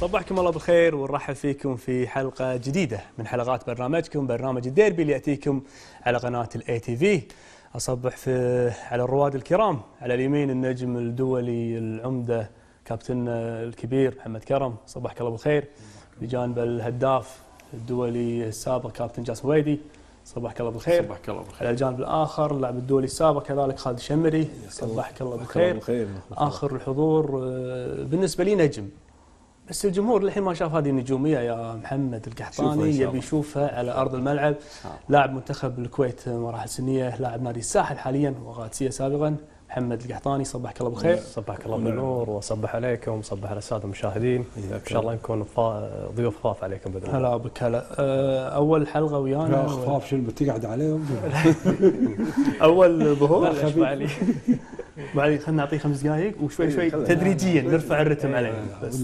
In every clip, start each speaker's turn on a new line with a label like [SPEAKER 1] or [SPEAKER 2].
[SPEAKER 1] صبحكم الله بالخير ونرحب فيكم في حلقة جديدة من حلقات برنامجكم برنامج الديربي اللي يأتيكم على قناة الاي تي في. أصبح على الرواد الكرام، على اليمين النجم الدولي العمدة كابتن الكبير محمد كرم، صبحك الله بالخير. بجانب الهداف الدولي السابق كابتن جاسم ويدي، صبحك الله بالخير.
[SPEAKER 2] صبحك الله بالخير.
[SPEAKER 1] على الجانب الآخر اللاعب الدولي السابق كذلك خالد الشمري، صبحك الله بالخير. آخر الحضور بالنسبة لي نجم، بس الجمهور للحين ما شاف هذه النجوميه يا محمد القحطاني، يبي يشوفها على ارض الملعب. لاعب منتخب الكويت مراحل سنيه، لاعب نادي الساحل حاليا وغاتسيه سابقا، محمد القحطاني، صبحك الله بالخير.
[SPEAKER 3] صبحك الله بالنور وصبح عليكم وصبح على الساده المشاهدين. ان شاء الله نكون ضيوف خفاف عليكم باذن الله.
[SPEAKER 1] هلا بك. هلا اول حلقه ويانا.
[SPEAKER 4] لا خفاف شنو بتقعد عليهم؟
[SPEAKER 1] اول ظهور.
[SPEAKER 3] بعد
[SPEAKER 1] خلينا نعطيه 5 دقائق وشوي شوي تدريجيا نرفع الرتم عليه.
[SPEAKER 4] بس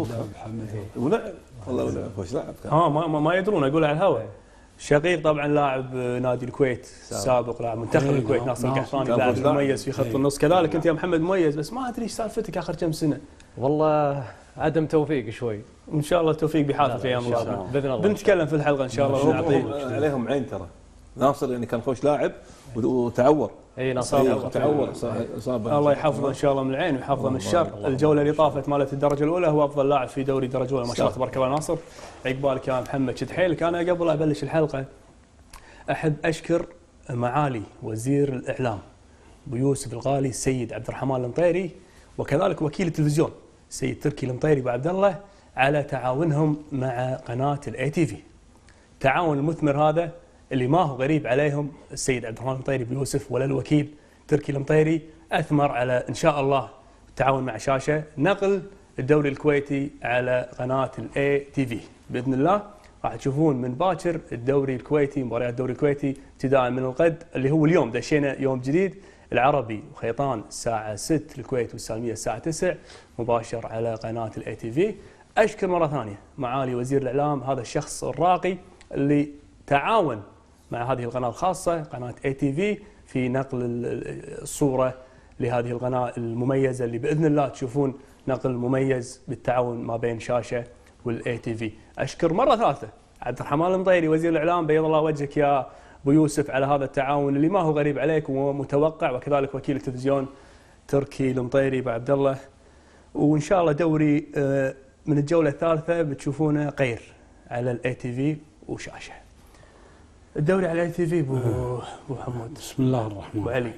[SPEAKER 2] والله خوش لاعب.
[SPEAKER 1] ما يدرون، اقول على الهواء. شقيق طبعا لاعب نادي الكويت سابق، لاعب منتخب الكويت ناصر القحطاني، لاعب مميز في خط النص. كذلك انت يا محمد مميز، بس ما ادري ايش سالفتك اخر كم سنه.
[SPEAKER 3] والله عدم توفيق شوي.
[SPEAKER 1] ان شاء الله التوفيق بحافظ ايام الله باذن الله. بنتكلم في الحلقه ان شاء الله ونعطيه
[SPEAKER 2] عليهم عين. ترى ناصر يعني كان خوش لاعب وتعور.
[SPEAKER 3] اي ناصر
[SPEAKER 2] تعور اصابه.
[SPEAKER 1] الله يحفظه ان شاء الله من العين ويحفظه من الشر. الجوله اللي طافت مالت الدرجه الاولى هو افضل لاعب في دوري الدرجه الاولى، ما شاء الله تبارك الله. ناصر عقبالك يا محمد، شد حيلك. انا قبل لا ابلش الحلقه احب اشكر معالي وزير الاعلام ابو يوسف الغالي السيد عبد الرحمن المطيري، وكذلك وكيل التلفزيون السيد تركي المطيري ابو عبد الله، على تعاونهم مع قناه الاي تي في. تعاون المثمر هذا اللي ما هو غريب عليهم السيد عبد الرحمن المطيري ابو يوسف ولا الوكيل تركي المطيري، اثمر على ان شاء الله التعاون مع شاشه نقل الدوري الكويتي على قناه الاي تي في باذن الله. راح تشوفون من باكر الدوري الكويتي، مباريات الدوري الكويتي ابتداء من الغد اللي هو اليوم، دشينا يوم جديد، العربي وخيطان الساعه 6، الكويت والسالميه الساعه 9 مباشر على قناه الاي تي في. اشكر مره ثانيه معالي وزير الاعلام، هذا الشخص الراقي اللي تعاون مع هذه القناه الخاصه قناه اي تي في في نقل الصوره لهذه القناه المميزه اللي باذن الله تشوفون نقل مميز بالتعاون ما بين شاشه والاي تي في. اشكر مره ثالثه عبد الرحمن المطيري وزير الاعلام، بيض الله وجهك يا ابو يوسف على هذا التعاون اللي ما هو غريب عليك ومتوقع، وكذلك وكيل التلفزيون تركي المطيري ابو عبد الله. وان شاء الله دوري من الجوله الثالثه بتشوفونه غير على الاي تي في وشاشه. الدوري على الاي تي في ابو حمود.
[SPEAKER 4] بسم الله الرحمن
[SPEAKER 1] ابو علي.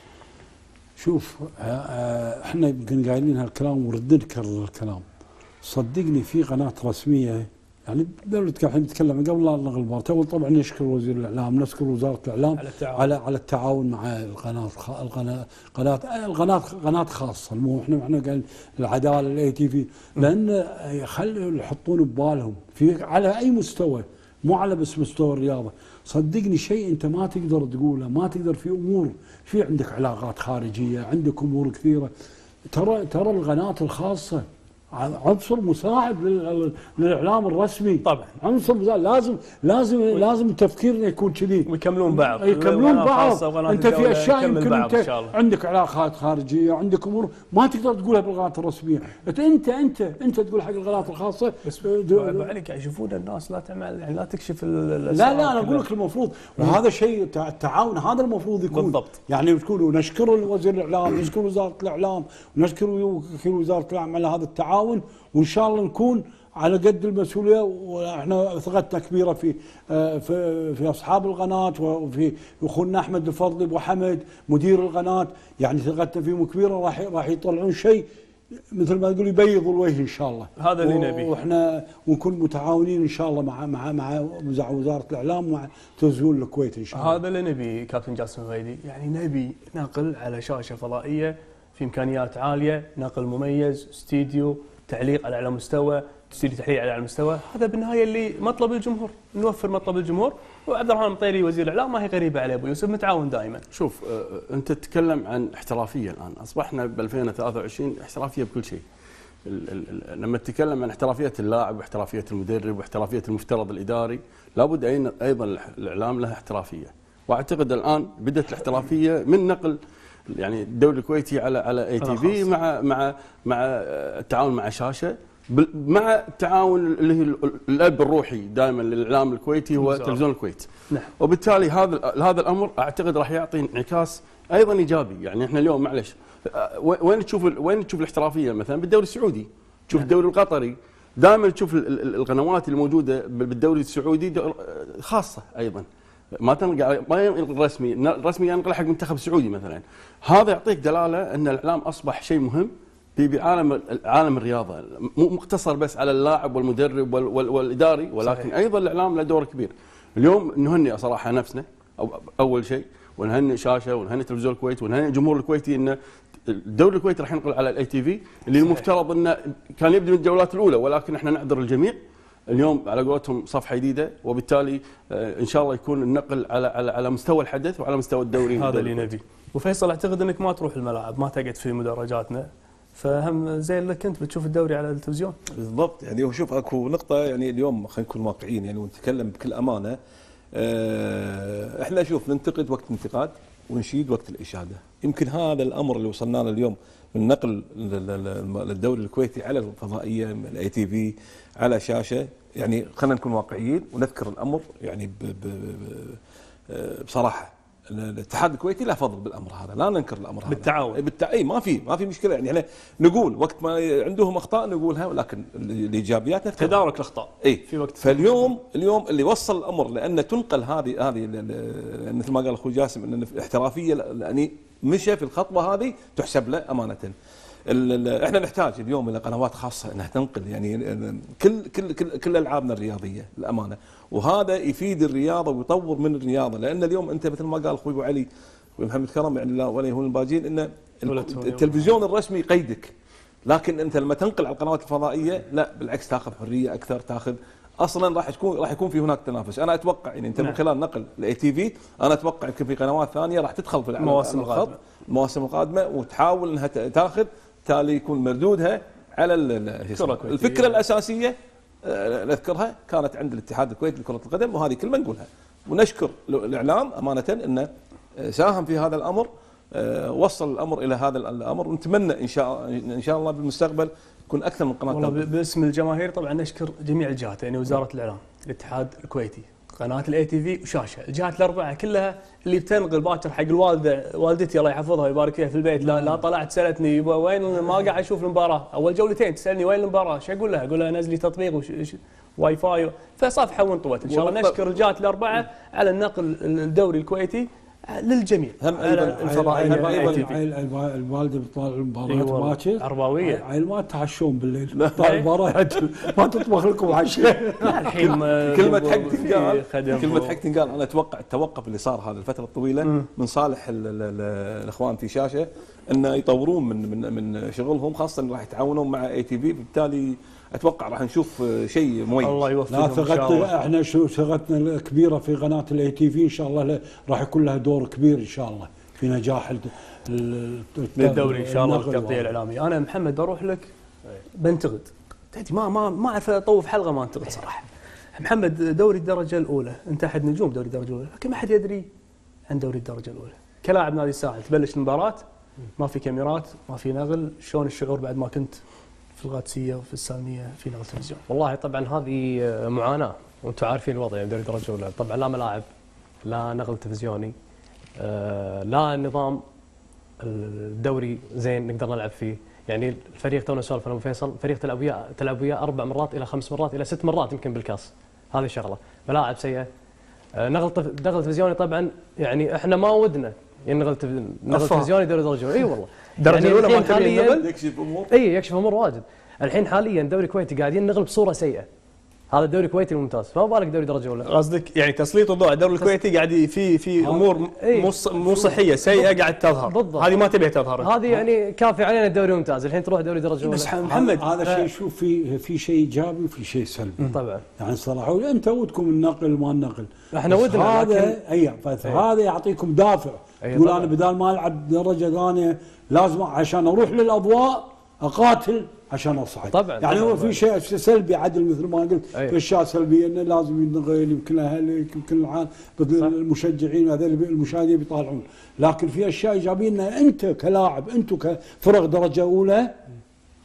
[SPEAKER 4] شوف احنا يمكن قايلين هالكلام ورد نذكر الكلام. صدقني في قناه رسميه، يعني دولتك الحين نتكلم قبل لا نلغي المباراه، طبعا نشكر وزير الاعلام، نشكر وزاره الاعلام على التعاون مع قناه خاصه، مو احنا قايلين العداله الاي تي في، لان يخلوا يحطون ببالهم في على اي مستوى، مو على بس مستوى الرياضه. صدقني شيء انت ما تقدر تقوله، ما تقدر، في امور، في عندك علاقات خارجيه، عندك امور كثيره. ترى القناه الخاصه عنصر مساعد للاعلام الرسمي.
[SPEAKER 1] طبعا
[SPEAKER 4] عنصر مساعد، لازم تفكيرنا يكون كذي،
[SPEAKER 1] ويكملون بعض.
[SPEAKER 4] انت في اشياء يمكن انت عندك علاقات خارجيه، عندك امور ما تقدر تقولها بالقناه الرسميه، انت تقول حق القناه الخاصه. بس
[SPEAKER 1] ابو علي قاعد يشوفون الناس لا تعمل، يعني لا تكشف
[SPEAKER 4] لا انا اقول لك المفروض، وهذا شيء التعاون هذا المفروض يكون
[SPEAKER 1] بالضبط.
[SPEAKER 4] يعني تقول نشكر وزير الاعلام، نشكر وزاره الاعلام، ونشكر وكيل وزاره الاعلام على هذا التعاون، وان شاء الله نكون على قد المسؤوليه. واحنا ثقتنا كبيره في اصحاب القناه، وفي اخونا احمد الفضلي ابو حمد مدير القناه، يعني ثقتنا فيهم كبيره، راح يطلعون شيء مثل ما تقول يبيض الوجه ان شاء الله.
[SPEAKER 1] هذا اللي نبيه،
[SPEAKER 4] واحنا ونكون متعاونين ان شاء الله مع وزاره الاعلام ومع تلفزيون الكويت ان شاء الله.
[SPEAKER 1] هذا اللي نبي كابتن جاسم الويدي، يعني نبي نقل على شاشه فضائيه في امكانيات عاليه، نقل مميز، استديو تعليق على مستوى، تسجيل تحليل على المستوى. هذا بالنهايه اللي مطلب الجمهور، نوفر مطلب الجمهور. وعبد الرحمن المطيري وزير الاعلام ما هي غريبه عليه، ابو يوسف متعاون دائما.
[SPEAKER 2] شوف انت تتكلم عن احترافيه، الان اصبحنا ب 2023 احترافيه بكل شيء. لما تتكلم عن احترافيه اللاعب واحترافيه المدرب واحترافيه المفترض الاداري، لابد ايضا الاعلام له احترافيه. واعتقد الان بدات الاحترافيه من نقل يعني الدوري الكويتي على اي تي في مع التعاون مع شاشه. مع التعاون اللي هي الاب الروحي دائما للاعلام الكويتي هو تلفزيون الكويت.
[SPEAKER 1] نعم.
[SPEAKER 2] وبالتالي هذا الامر اعتقد راح يعطي انعكاس ايضا ايجابي. يعني احنا اليوم معلش وين تشوف الاحترافيه مثلا بالدوري السعودي، تشوف الدوري القطري، دائما تشوف القنوات اللي موجوده بالدوري السعودي خاصه ايضا ما تنقل ما ينقل رسمي، الرسمي ينقل حق منتخب السعودي مثلا. هذا يعطيك دلاله ان الاعلام اصبح شيء مهم بعالم الرياضه، مو مقتصر بس على اللاعب والمدرب والاداري، ولكن صحيح. ايضا الاعلام له دور كبير. اليوم نهنئ صراحه نفسنا اول شيء، ونهنئ شاشه، ونهنئ تلفزيون الكويت، ونهنئ الجمهور الكويتي ان الدوري الكويتي راح ينقل على الاي تي في اللي صحيح. المفترض انه كان يبدو من الجولات الاولى، ولكن احنا نعذر الجميع. اليوم على قولتهم صفحه جديده، وبالتالي ان شاء الله يكون النقل على مستوى الحدث وعلى مستوى الدوري.
[SPEAKER 1] هذا اللي نبي. وفيصل اعتقد انك ما تروح الملاعب، ما تقعد في مدرجاتنا، فهم زين لك انت بتشوف الدوري على التلفزيون.
[SPEAKER 5] بالضبط. يعني هو شوف اكو نقطه، يعني اليوم خلينا نكون واقعيين يعني ونتكلم بكل امانه. احنا شوف ننتقد وقت الانتقاد ونشيد وقت الاشاده. يمكن هذا الامر اللي وصلنا له اليوم من نقل للدوري الكويتي على الفضائيه الاي تي في على شاشه، يعني خلينا نكون واقعيين ونذكر الامر يعني بصراحه. الاتحاد الكويتي له فضل بالامر هذا، لا ننكر الامر هذا
[SPEAKER 1] بالتعاون.
[SPEAKER 5] اي ما في مشكله. يعني احنا نقول وقت ما عندهم اخطاء نقولها، ولكن الايجابيات نذكرها.
[SPEAKER 1] تدارك الاخطاء
[SPEAKER 5] في وقت. فاليوم اللي وصل الامر لان تنقل هذه مثل ما قال اخوي جاسم ان الاحترافيه يعني مشى في الخطوه هذه تحسب له امانه. احنا نحتاج اليوم الى قنوات خاصه انها تنقل يعني كل العابنا الرياضيه الامانه، وهذا يفيد الرياضه ويطور من الرياضه. لان اليوم انت مثل ما قال اخوي ابو علي ومحمد كرم يعني لا ولا يهون الباجين ان التلفزيون الرسمي يقيدك، لكن انت لما تنقل على القنوات الفضائيه لا بالعكس تاخذ حريه اكثر، تاخذ اصلا راح يكون في هناك تنافس. انا اتوقع يعني انت من خلال نقل الاي تي في انا اتوقع يمكن في قنوات ثانيه راح تدخل في المواسم القادمه وتحاول انها تاخذ، بالتالي يكون مردودها على الفكره الاساسيه نذكرها كانت عند الاتحاد الكويتي لكره القدم، وهذه كلمه نقولها ونشكر الاعلام امانه انه ساهم في هذا الامر، وصل الامر الى هذا الامر، ونتمنى ان شاء الله بالمستقبل يكون اكثر من قناه.
[SPEAKER 1] والله باسم الجماهير طبعا نشكر جميع الجهات، يعني وزاره الاعلام، الاتحاد الكويتي، قناه الاي تي في وشاشه، الجهات الاربعه كلها اللي بتنقل باكر حق والدتي الله يحفظها ويبارك فيها في البيت، لا طلعت سالتني وين ما قاعد اشوف المباراه، اول جولتين تسالني وين المباراه، شو اقول لها؟ اقول لها نزلي تطبيق واي فاي، فصفحه وانطوت. ان شاء الله نشكر الجهات الاربعه على النقل الدوري الكويتي للجميع.
[SPEAKER 4] هم على الفضائيه الوالده بتطالع المباراه باكر
[SPEAKER 1] عرباويه،
[SPEAKER 4] عيل ما تعشون بالليل بتطالع المباراه ما تطبخ لكم عشاء.
[SPEAKER 1] الحين
[SPEAKER 5] كلمه حق تنقال انا اتوقع التوقف اللي صار هذه الفتره الطويله من صالح الاخوان في شاشه انه يطورون من شغلهم، خاصه راح يتعاونون مع اي تي في، بالتالي اتوقع راح نشوف شيء مميز.
[SPEAKER 1] الله يوفقهم.
[SPEAKER 4] لا احنا ثقتنا الكبيره في قناه الاي تي في، ان شاء الله راح يكون لها دور كبير ان شاء الله في نجاح
[SPEAKER 1] للدوري ان شاء الله والتغطيه الاعلاميه. انا محمد بروح لك بنتقد، ما اعرف اطوف حلقه ما انتقد صراحه. محمد دوري الدرجه الاولى، انت احد نجوم دوري الدرجه الاولى، لكن ما حد يدري عن دوري الدرجه الاولى. كلاعب نادي الساحل تبلش المباراه ما في كاميرات، ما في نقل، شلون الشعور بعد ما كنت في القادسيه وفي السالميه في نقل تلفزيون؟
[SPEAKER 3] والله طبعا هذه معاناه وانتم عارفين الوضع يعني دوري الدرجه الاولى، طبعا لا ملاعب، لا نقل تلفزيوني، لا نظام الدوري زين نقدر نلعب فيه. يعني الفريق تونا نسولف انا وفيصل، فريق تلعب وياه 4 مرات الى 5 مرات الى 6 مرات يمكن بالكاس، هذه شغله. ملاعب سيئه، نقل تلفزيوني طبعا يعني احنا ما ودنا نقل تلفزيوني دوري الدرجه الاولى. اي والله
[SPEAKER 1] الدرجه الاولى ما تبي
[SPEAKER 5] يكشف امور،
[SPEAKER 3] يكشف امور واجد. الحين حاليا دوري الكويتي قاعدين نغل بصوره سيئه، هذا الدوري الكويتي الممتاز، فما بالك دوري درجه اولى.
[SPEAKER 1] قصدك يعني تسليط الضوء على الدوري الكويتي قاعد في امور مو صحيه سيئه قاعد تظهر،
[SPEAKER 3] بالضبط.
[SPEAKER 1] هذه ما تبي تظهر،
[SPEAKER 3] هذه يعني كافي علينا الدوري الممتاز، الحين تروح دوري درجه اولى.
[SPEAKER 1] بس محمد
[SPEAKER 4] هذا شيء شوف في شيء ايجابي وفي شيء سلبي
[SPEAKER 3] طبعا.
[SPEAKER 4] يعني صراحه انت ودكم النقل ما النقل،
[SPEAKER 3] احنا ودنا
[SPEAKER 4] هذا يعطيكم دافع، تقول انا بدال ما العب درجه ثانيه لازم عشان اروح للاضواء اقاتل عشان اصعد.
[SPEAKER 3] طبعا
[SPEAKER 4] يعني هو في شيء سلبي عدل مثل ما قلت، في اشياء سلبيه انه لازم ينغل، يمكن اهل يمكن العالم المشجعين هذول المشاهدين بيطالعون، لكن في اشياء ايجابيه ان انت كلاعب، انتم كفرق درجه اولى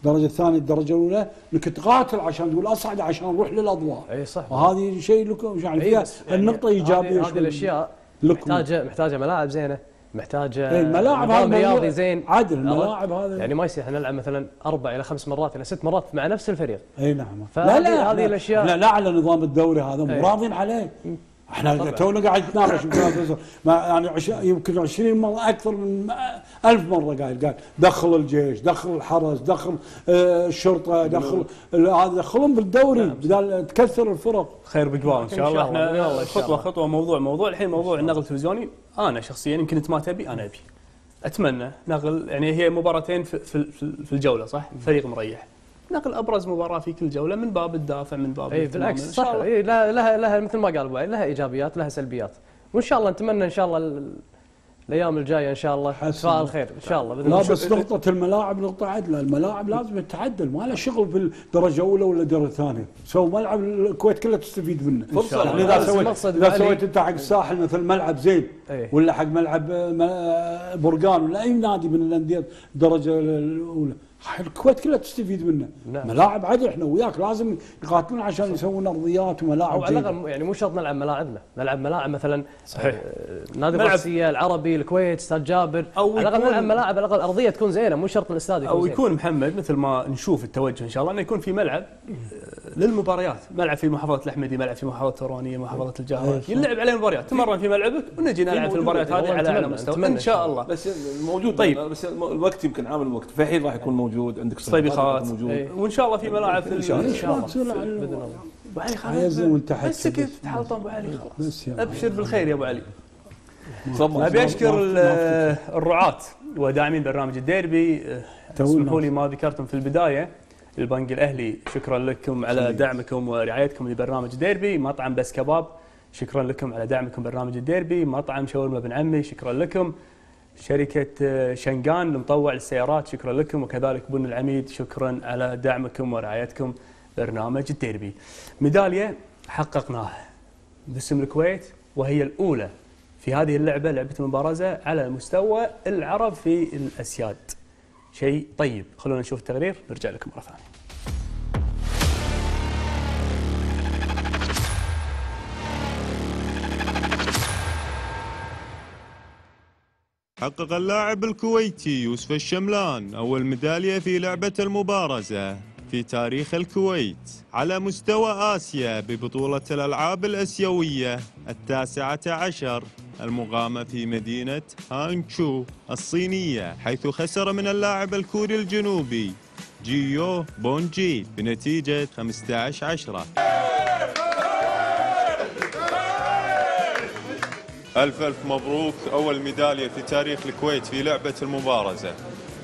[SPEAKER 4] الدرجه الثانيه الدرجه الاولى انك تقاتل عشان تقول اصعد عشان نروح للاضواء.
[SPEAKER 3] اي صح.
[SPEAKER 4] وهذه شيء لكم يعني فيها النقطه ايجابيه.
[SPEAKER 3] هذه الاشياء محتاجه ملاعب زينه، محتاجه
[SPEAKER 4] الملاعب
[SPEAKER 3] نظام رياضي زين
[SPEAKER 4] عدل. الملاعب هذا
[SPEAKER 3] يعني ما يصير احنا نلعب مثلا 4 إلى 5 مرات الى 6 مرات مع نفس الفريق.
[SPEAKER 4] اي نعم.
[SPEAKER 3] لا هذه الاشياء
[SPEAKER 4] لا على نظام الدوري هذا مو راضين عليه. احنا تونا قاعد نتناقش يعني يمكن 20 مره اكثر من 1000 مره قال دخل الجيش، دخل الحرس، دخل الشرطه، دخل هذا دخلهم بالدوري بدال تكثر الفرق.
[SPEAKER 1] خير بقبال ان شاء الله. احنا خطوه موضوع الحين موضوع النقل التلفزيوني. انا شخصيا يمكن انت ما تبي، انا ابي اتمنى نقل، يعني هي مباراتين في الجوله صح؟ فريق مريح نقل ابرز مباراه في كل جوله من باب الدافع، من باب
[SPEAKER 3] بالعكس صح. لها مثل ما قال ابو علي، لها ايجابيات لها سلبيات، وان شاء الله نتمنى ان شاء الله الايام الجايه ان شاء الله نتفائل خير ان شاء الله.
[SPEAKER 4] لا بس نقطه الملاعب نقطه عدله، الملاعب لازم تتعدل، ما له شغل في الدرجه الاولى ولا الدرجه الثانيه، سوي ملعب الكويت كلها تستفيد منه.
[SPEAKER 5] فرصه
[SPEAKER 4] يعني اذا سويت انت حق الساحل مثل ملعب زين ولا حق ملعب برقان ولا اي نادي من الانديه الدرجه الاولى، الكويت كلها تستفيد منه. نعم. ملاعب عدل احنا وياك لازم يقاتلون عشان يسوون ارضيات وملاعب.
[SPEAKER 3] او على الاقل يعني مو شرط نلعب ملاعبنا، نلعب ملاعب مثلا صحيح نادي الرئيسيه العربي الكويت استاد جابر، على الاقل نلعب ملاعب على الاقل ارضيه تكون زينه، مو شرط الاستاد يكون
[SPEAKER 1] او يكون محمد مثل ما نشوف التوجه ان شاء الله انه يكون في ملعب للمباريات، ملعب في محافظه الاحمدي، ملعب في محافظه التورانيه، محافظه الجهراء، يلعب عليه مباريات، تمرن في ملعبك ونجي نلعب في المباريات هذه على اعلى مستوى ان شاء الله.
[SPEAKER 5] بس موجود. طيب بس الوقت يمكن عامل الوقت، في حين راح يكون موجود عندك
[SPEAKER 1] صيبيخات وان شاء الله في ملاعب
[SPEAKER 4] ان شاء الله
[SPEAKER 1] باذن الله. ابو علي خلاص بس كذا تحلطم ابو علي خلاص، ابشر بالخير يا ابو علي. ابي اشكر الرعاة وداعمين برنامج الديربي. اسمحوا لي ما ذكرتم في البدايه البنك الاهلي، شكرا لكم على دعمكم ورعايتكم لبرنامج الديربي. مطعم بس كباب شكرا لكم على دعمكم برنامج الديربي. مطعم شاورما بن عمي شكرا لكم. شركة شنغان لمطوع السيارات شكرا لكم، وكذلك بن العميد شكرا على دعمكم ورعايتكم برنامج الديربي. ميدالية حققناها باسم الكويت وهي الأولى في هذه اللعبة، لعبة المبارزة على مستوى العرب في الأسياد، شيء طيب. خلونا نشوف التقرير نرجع لكم مرة ثانية.
[SPEAKER 6] حقق اللاعب الكويتي يوسف الشملان أول ميدالية في لعبة المبارزة في تاريخ الكويت على مستوى آسيا ببطولة الألعاب الآسيوية 19 المقامة في مدينة هانغشو الصينية، حيث خسر من اللاعب الكوري الجنوبي جيو بونجي بنتيجة 15-10. ألف مبروك، أول ميدالية في تاريخ الكويت في لعبة المبارزة.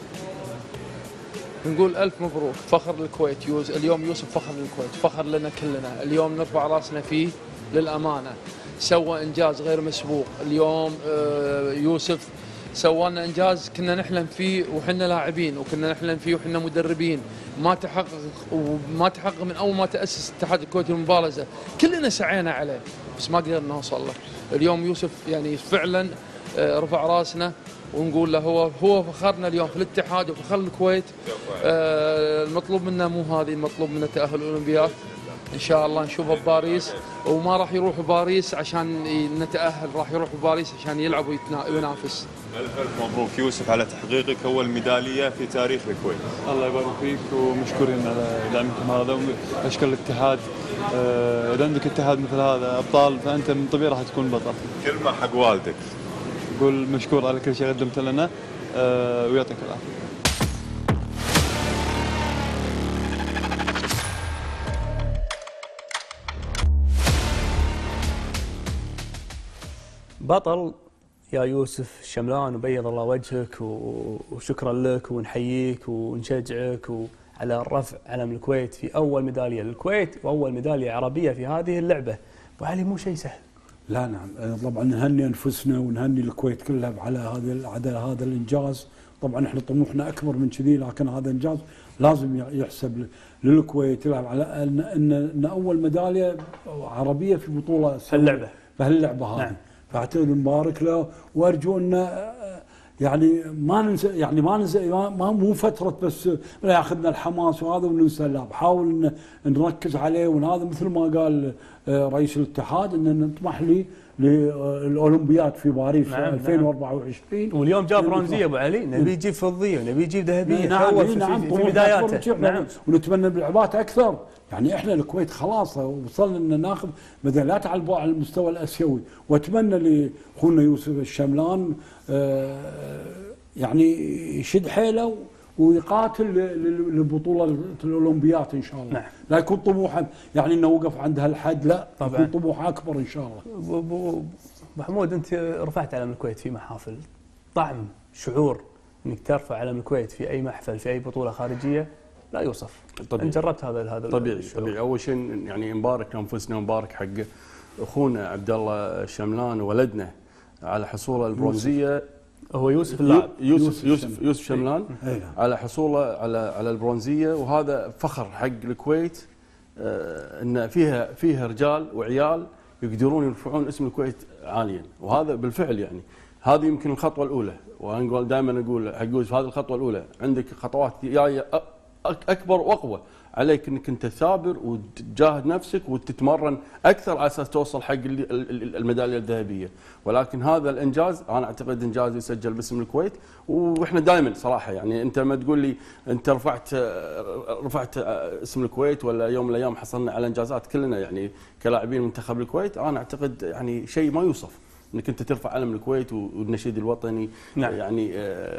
[SPEAKER 7] نقول ألف مبروك، فخر للكويت. اليوم يوسف فخر للكويت، فخر لنا كلنا، اليوم نرفع راسنا فيه للأمانة. سوى إنجاز غير مسبوق اليوم. يوسف سوى لنا إنجاز كنا نحلم فيه وحنا لاعبين، وكنا نحلم فيه وحنا مدربين، ما تحقق من أول ما تأسس الاتحاد الكويتي للمبارزة، كلنا سعينا عليه بس ما قدرنا نوصل له. اليوم يوسف يعني فعلا رفع راسنا، ونقول له هو فخرنا اليوم في الاتحاد وفخر الكويت. المطلوب منا مو هذه، المطلوب منا تأهل الأولمبياد ان شاء الله نشوفه بباريس، وما راح يروح باريس عشان نتأهل، راح يروح باريس عشان يلعب وينافس.
[SPEAKER 6] ألف مبروك يوسف على تحقيقك أول ميدالية في تاريخ الكويت.
[SPEAKER 8] الله يبارك فيك ومشكورين على دعمكم هذا، واشكر الاتحاد. إذا عندك اتحاد مثل هذا أبطال فأنت من طبيعي راح تكون بطل.
[SPEAKER 6] كلمة حق والدك.
[SPEAKER 8] قول مشكور على كل شيء قدمت لنا ويعطيك العافية.
[SPEAKER 1] بطل يا يوسف الشملان، وبيض الله وجهك وشكرا لك، ونحييك ونشجعك على رفع علم الكويت في أول ميدالية للكويت وأول ميدالية عربية في هذه اللعبة. وعلي مو شيء سهل.
[SPEAKER 4] لا نعم طبعا نهني أنفسنا ونهني الكويت كلها على هذا الإنجاز. طبعا احنا طموحنا أكبر من كذي، لكن هذا إنجاز لازم يحسب للكويت يلعب على أن أول ميدالية عربية في بطولة
[SPEAKER 1] اللعبة
[SPEAKER 4] بهاللعبة هذه. نعم. فاعتقد نبارك له، وارجو انه يعني ما ننسى ما مو فتره بس لا ياخذنا الحماس وهذا وننسى، لا بحاول نركز عليه. وهذا مثل ما قال رئيس الاتحاد ان نطمح للاولمبياد في باريس 2024.
[SPEAKER 1] واليوم جاب برونزيه ابو علي، نبي يجيب فضيه ونبي يجيب ذهبيه.
[SPEAKER 4] نعم
[SPEAKER 1] في بداياته.
[SPEAKER 4] نعم ونتمنى باللعبات اكثر. يعني احنا الكويت خلاص وصلنا ان ناخذ ميداليات على المستوى الاسيوي، واتمنى لاخونا يوسف الشملان يعني يشد حيله ويقاتل للبطوله الاولمبيات ان شاء الله.
[SPEAKER 1] نعم.
[SPEAKER 4] لا يكون طموحا يعني انه وقف عند هالحد، لا طبعا يكون طموح اكبر ان شاء الله.
[SPEAKER 1] ابو محمود، انت رفعت علم الكويت في محافل، طعم شعور انك ترفع علم الكويت في اي محفل في اي بطوله خارجيه لا يوصف.
[SPEAKER 2] طبيعي.
[SPEAKER 1] انت جربت هذا
[SPEAKER 2] طبيعي. اول شيء يعني نبارك انفسنا ونبارك حق اخونا عبد الله الشملان ولدنا على حصوله البرونزيه.
[SPEAKER 1] هو يوسف اللاعب
[SPEAKER 2] يوسف شملان على حصوله على البرونزيه، وهذا فخر حق الكويت ان فيها رجال وعيال يقدرون يرفعون اسم الكويت عاليا، وهذا بالفعل يعني هذه يمكن الخطوه الاولى. وانا دائما اقول حق يوسف هذه الخطوه الاولى، عندك خطوات جايه اكبر واقوى، عليك انك انت ثابر وتجاهد نفسك وتتمرن اكثر على اساس توصل حق الميداليه الذهبيه. ولكن هذا الانجاز انا اعتقد انجاز يسجل باسم الكويت، واحنا دائما صراحه يعني انت ما تقول لي انت رفعت اسم الكويت ولا يوم من الايام حصلنا على انجازات كلنا يعني كلاعبين منتخب الكويت، انا اعتقد يعني شيء ما يوصف انك انت ترفع علم الكويت والنشيد الوطني. نعم. يعني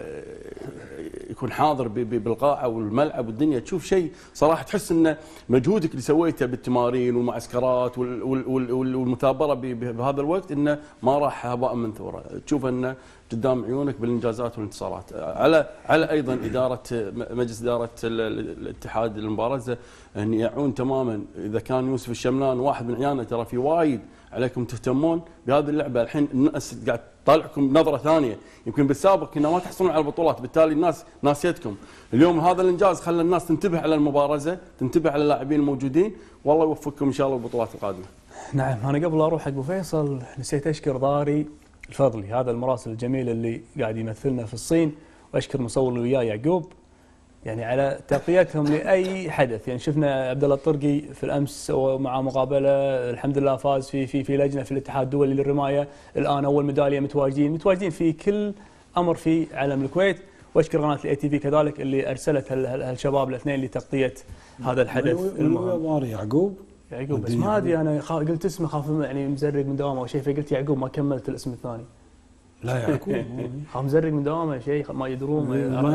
[SPEAKER 2] يكون حاضر بالقاعه والملعب والدنيا، تشوف شيء صراحه تحس ان مجهودك اللي سويته بالتمارين والمعسكرات والمثابره بهذا الوقت انه ما راح هباء منثورا، تشوف انه قدام عيونك بالانجازات والانتصارات. على ايضا اداره مجلس اداره الاتحاد المبارزه ان يعون تماما. اذا كان يوسف الشملان واحد من عيانه، ترى في وايد عليكم تهتمون بهذه اللعبه. الحين الناس قاعد تطالعكم نظره ثانيه، يمكن بالسابق كنا ما تحصلون على البطولات، بالتالي الناس ناسيتكم. اليوم هذا الانجاز خلى الناس تنتبه على المبارزه، تنتبه على اللاعبين الموجودين، والله يوفقكم ان شاء الله بالبطولات القادمه.
[SPEAKER 1] نعم. انا قبل اروح حق ابو فيصل نسيت اشكر ضاري الفضلي، هذا المراسل الجميل اللي قاعد يمثلنا في الصين، واشكر مصور اللي وياه يعقوب يعني على تغطيتهم لاي حدث. يعني شفنا عبد الله الطرقي في الامس ومع مقابله الحمد لله فاز في لجنه في الاتحاد الدولي للرمايه، الان اول ميداليه، متواجدين في كل امر في علم الكويت. واشكر قناه الاي تي في كذلك اللي ارسلت هالشباب الاثنين لتغطيه هذا الحدث المهم.
[SPEAKER 4] يعقوب
[SPEAKER 1] بس ما ادري انا قلت اسمه خاف يعني مزرق من دوامه او شيء، فقلت يعقوب ما كملت الاسم الثاني.
[SPEAKER 4] لا يعقوب
[SPEAKER 1] خاف مزرق من دوامه شيء ما يدرون.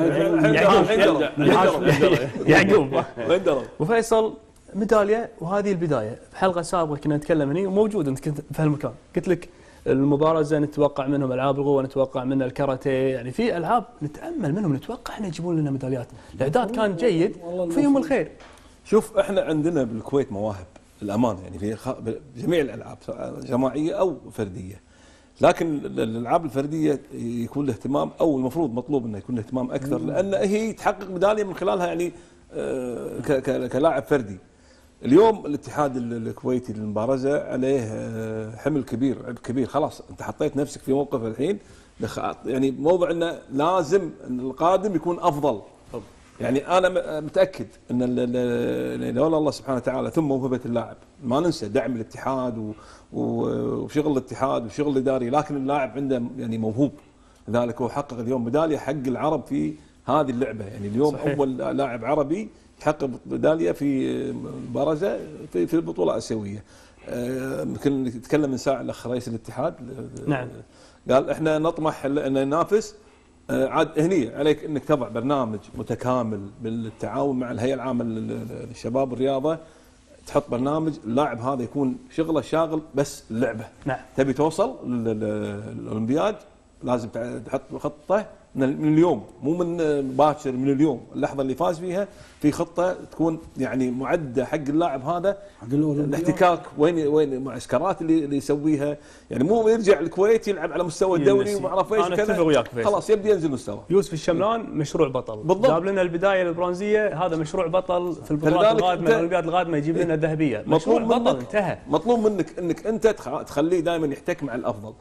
[SPEAKER 5] يعقوب
[SPEAKER 1] ابو فيصل ميداليه. وهذه البدايه. بحلقه سابقه كنا نتكلم هنا وموجود انت كنت في هالمكان، قلت لك المبارزه نتوقع منهم العاب القوه، نتوقع منها الكاراتيه، يعني في العاب نتامل منهم نتوقع ان يجيبون لنا ميداليات. الاعداد كان جيد وفيهم الخير.
[SPEAKER 5] شوف احنا عندنا بالكويت مواهب الامانه، يعني في جميع الالعاب جماعيه او فرديه، لكن الالعاب الفرديه يكون له اهتمام، او المفروض مطلوب انه يكون له اهتمام اكثر، لان هي تحقق ميداليه من خلالها يعني كلاعب فردي. اليوم الاتحاد الكويتي للمبارزه عليه حمل كبير، عبء كبير. خلاص انت حطيت نفسك في موقف الحين، يعني موضوع انه لازم ان القادم يكون افضل. يعني انا متاكد ان لولا الله سبحانه وتعالى ثم موهبه اللاعب، ما ننسى دعم الاتحاد وشغل الاتحاد وشغل الاداري، لكن اللاعب عنده يعني موهوب، لذلك هو حقق اليوم ميداليه حق العرب في هذه اللعبه. يعني اليوم صحيح. اول لاعب عربي يحقق ميداليه في مبارزه في البطوله الاسيويه. يمكن يتكلم من ساعه الاخ رئيس الاتحاد.
[SPEAKER 1] نعم.
[SPEAKER 5] قال احنا نطمح ان ننافس. عاد هني عليك انك تضع برنامج متكامل بالتعاون مع الهيئه العامه للشباب والرياضه، تحط برنامج اللاعب هذا يكون شغله شاغل بس اللعبه.
[SPEAKER 1] نعم.
[SPEAKER 5] تبي توصل للاولمبياد لازم تحط خطه من اليوم، مو من باكر، من اليوم اللحظه اللي فاز فيها في خطه تكون يعني معده حق اللاعب هذا، الاحتكاك وين معسكرات اللي يسويها، يعني مو يرجع الكويت يلعب على مستوى الدوري وما اعرف ايش كذا، خلاص يبي ينزل مستوى.
[SPEAKER 1] يوسف الشملان مشروع بطل، جاب لنا البدايه البرونزيه، هذا مشروع بطل في البطولات القادمه، الاولمبياد القادمه يجيب لنا الذهبيه. مشروع بطل انتهى.
[SPEAKER 5] مطلوب منك انك انت تخليه دائما يحتك مع الافضل،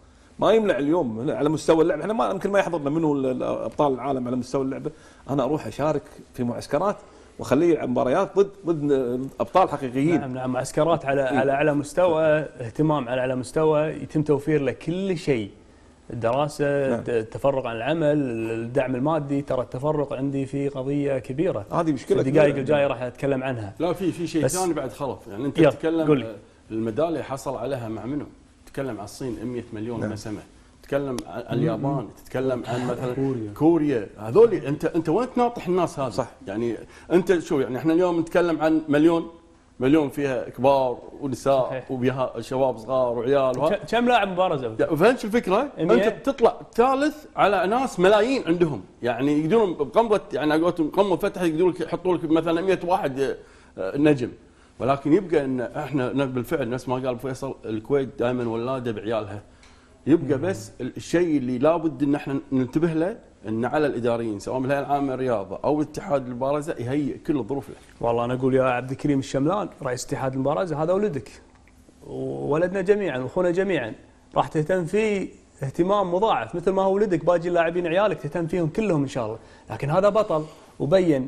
[SPEAKER 5] ما يمنع اليوم على مستوى اللعبه، احنا ما يمكن ما يحضرنا منه ابطال العالم على مستوى اللعبه، انا اروح اشارك في معسكرات واخليه يلعب مباريات ضد ابطال حقيقيين.
[SPEAKER 1] نعم معسكرات على اعلى مستوى، اهتمام على اعلى مستوى، يتم توفير له كل شيء، الدراسه، التفرغ عن العمل، الدعم المادي. ترى التفرغ عندي في قضيه كبيره،
[SPEAKER 5] هذه مشكله.
[SPEAKER 1] الدقائق الجايه راح اتكلم عنها.
[SPEAKER 2] لا في شيء ثاني بعد خلف، يعني انت تتكلم الميداليه حصل عليها مع منو؟ تتكلم عن الصين 100 مليون نسمه، تتكلم عن اليابان، تتكلم عن مثلا كوريا، هذول انت وين تناطح الناس هذا؟ صح. يعني انت شو يعني احنا اليوم نتكلم عن مليون فيها كبار ونساء وبها شباب صغار وعيال.
[SPEAKER 1] كم لاعب مبارزه؟
[SPEAKER 2] فهمت الفكره؟ انت تطلع ثالث على ناس ملايين عندهم، يعني يقدرون بقمه، يعني على قولتهم قمه فتح يقدرون يحطوا لك مثلا 100 واحد نجم، ولكن يبقى ان احنا بالفعل نفس ما قال فيصل، الكويت دائما ولاده بعيالها. يبقى بس الشيء اللي لابد ان احنا ننتبه له، ان على الاداريين سواء بالهيئه العامه للرياضه او اتحاد المبارزه يهيئ كل الظروف له.
[SPEAKER 1] والله انا اقول يا عبد الكريم الشملان رئيس اتحاد المبارزه، هذا ولدك وولدنا جميعا واخونا جميعا، راح تهتم فيه اهتمام مضاعف مثل ما هو ولدك، باقي اللاعبين عيالك تهتم فيهم كلهم ان شاء الله. لكن هذا بطل وبين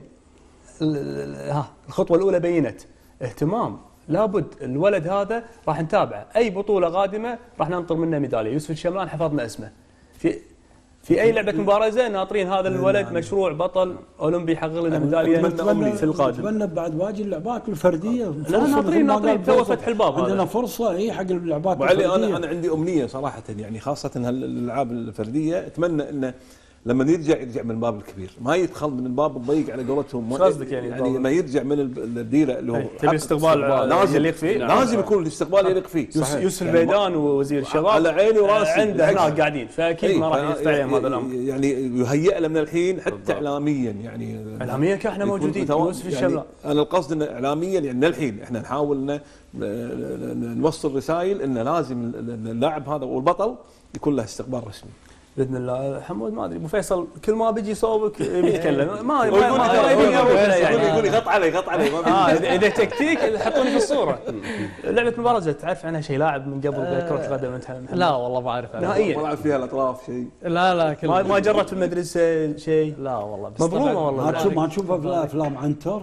[SPEAKER 1] الخطوه الاولى بينت اهتمام، لابد الولد هذا راح نتابعه، اي بطوله قادمه راح ننطر منه ميداليه. يوسف الشملان حفظنا اسمه في اي لعبه مبارزه، ناطرين هذا الولد مشروع بطل اولمبي يحقق لنا ميداليه في القادم.
[SPEAKER 4] نتمنى بعد باقي اللعبات الفرديه،
[SPEAKER 1] لا ناطرين تو فتح الباب،
[SPEAKER 4] عندنا فرصه حق اللعبات
[SPEAKER 5] الفرديه. انا عندي امنيه صراحه، يعني خاصه هالالعاب الفرديه، اتمنى انه لما يرجع من الباب الكبير، ما يدخل من الباب الضيق على قولتهم.
[SPEAKER 1] قصدك يعني
[SPEAKER 5] ما يرجع من الديره اللي هو
[SPEAKER 1] تبي استقبال لازم يليق فيه،
[SPEAKER 5] لازم يكون الاستقبال يليق فيه.
[SPEAKER 1] يوسف البيدان ووزير الشباب
[SPEAKER 5] على عيني وراسي
[SPEAKER 1] عنده هناك قاعدين، فاكيد ما راح يفتح عليهم هذا الامر.
[SPEAKER 5] يعني يهيئ له من الحين حتى اعلاميا، يعني
[SPEAKER 1] اعلاميا احنا موجودين يوسف الشباب.
[SPEAKER 5] انا القصد انه اعلاميا يعني من الحين احنا نحاول نوصل رسائل انه لازم اللاعب هذا والبطل يكون له استقبال رسمي
[SPEAKER 1] باذن الله. حمود ما ادري ابو فيصل كل ما بيجي يصوبك بيتكلم، ما
[SPEAKER 5] يقول لي غط علي
[SPEAKER 1] اذا تكتيك حطوني في الصوره. لعبه مبارزه تعرف عنها شيء لاعب من قبل كره القدم انت؟
[SPEAKER 3] لا والله ما اعرف
[SPEAKER 1] نهائيا.
[SPEAKER 5] ما لعب فيها الاطراف شيء؟
[SPEAKER 3] لا
[SPEAKER 1] ما جربت في المدرسه شيء؟
[SPEAKER 3] لا والله
[SPEAKER 1] مظلومه والله.
[SPEAKER 4] ما تشوف افلام عنتر؟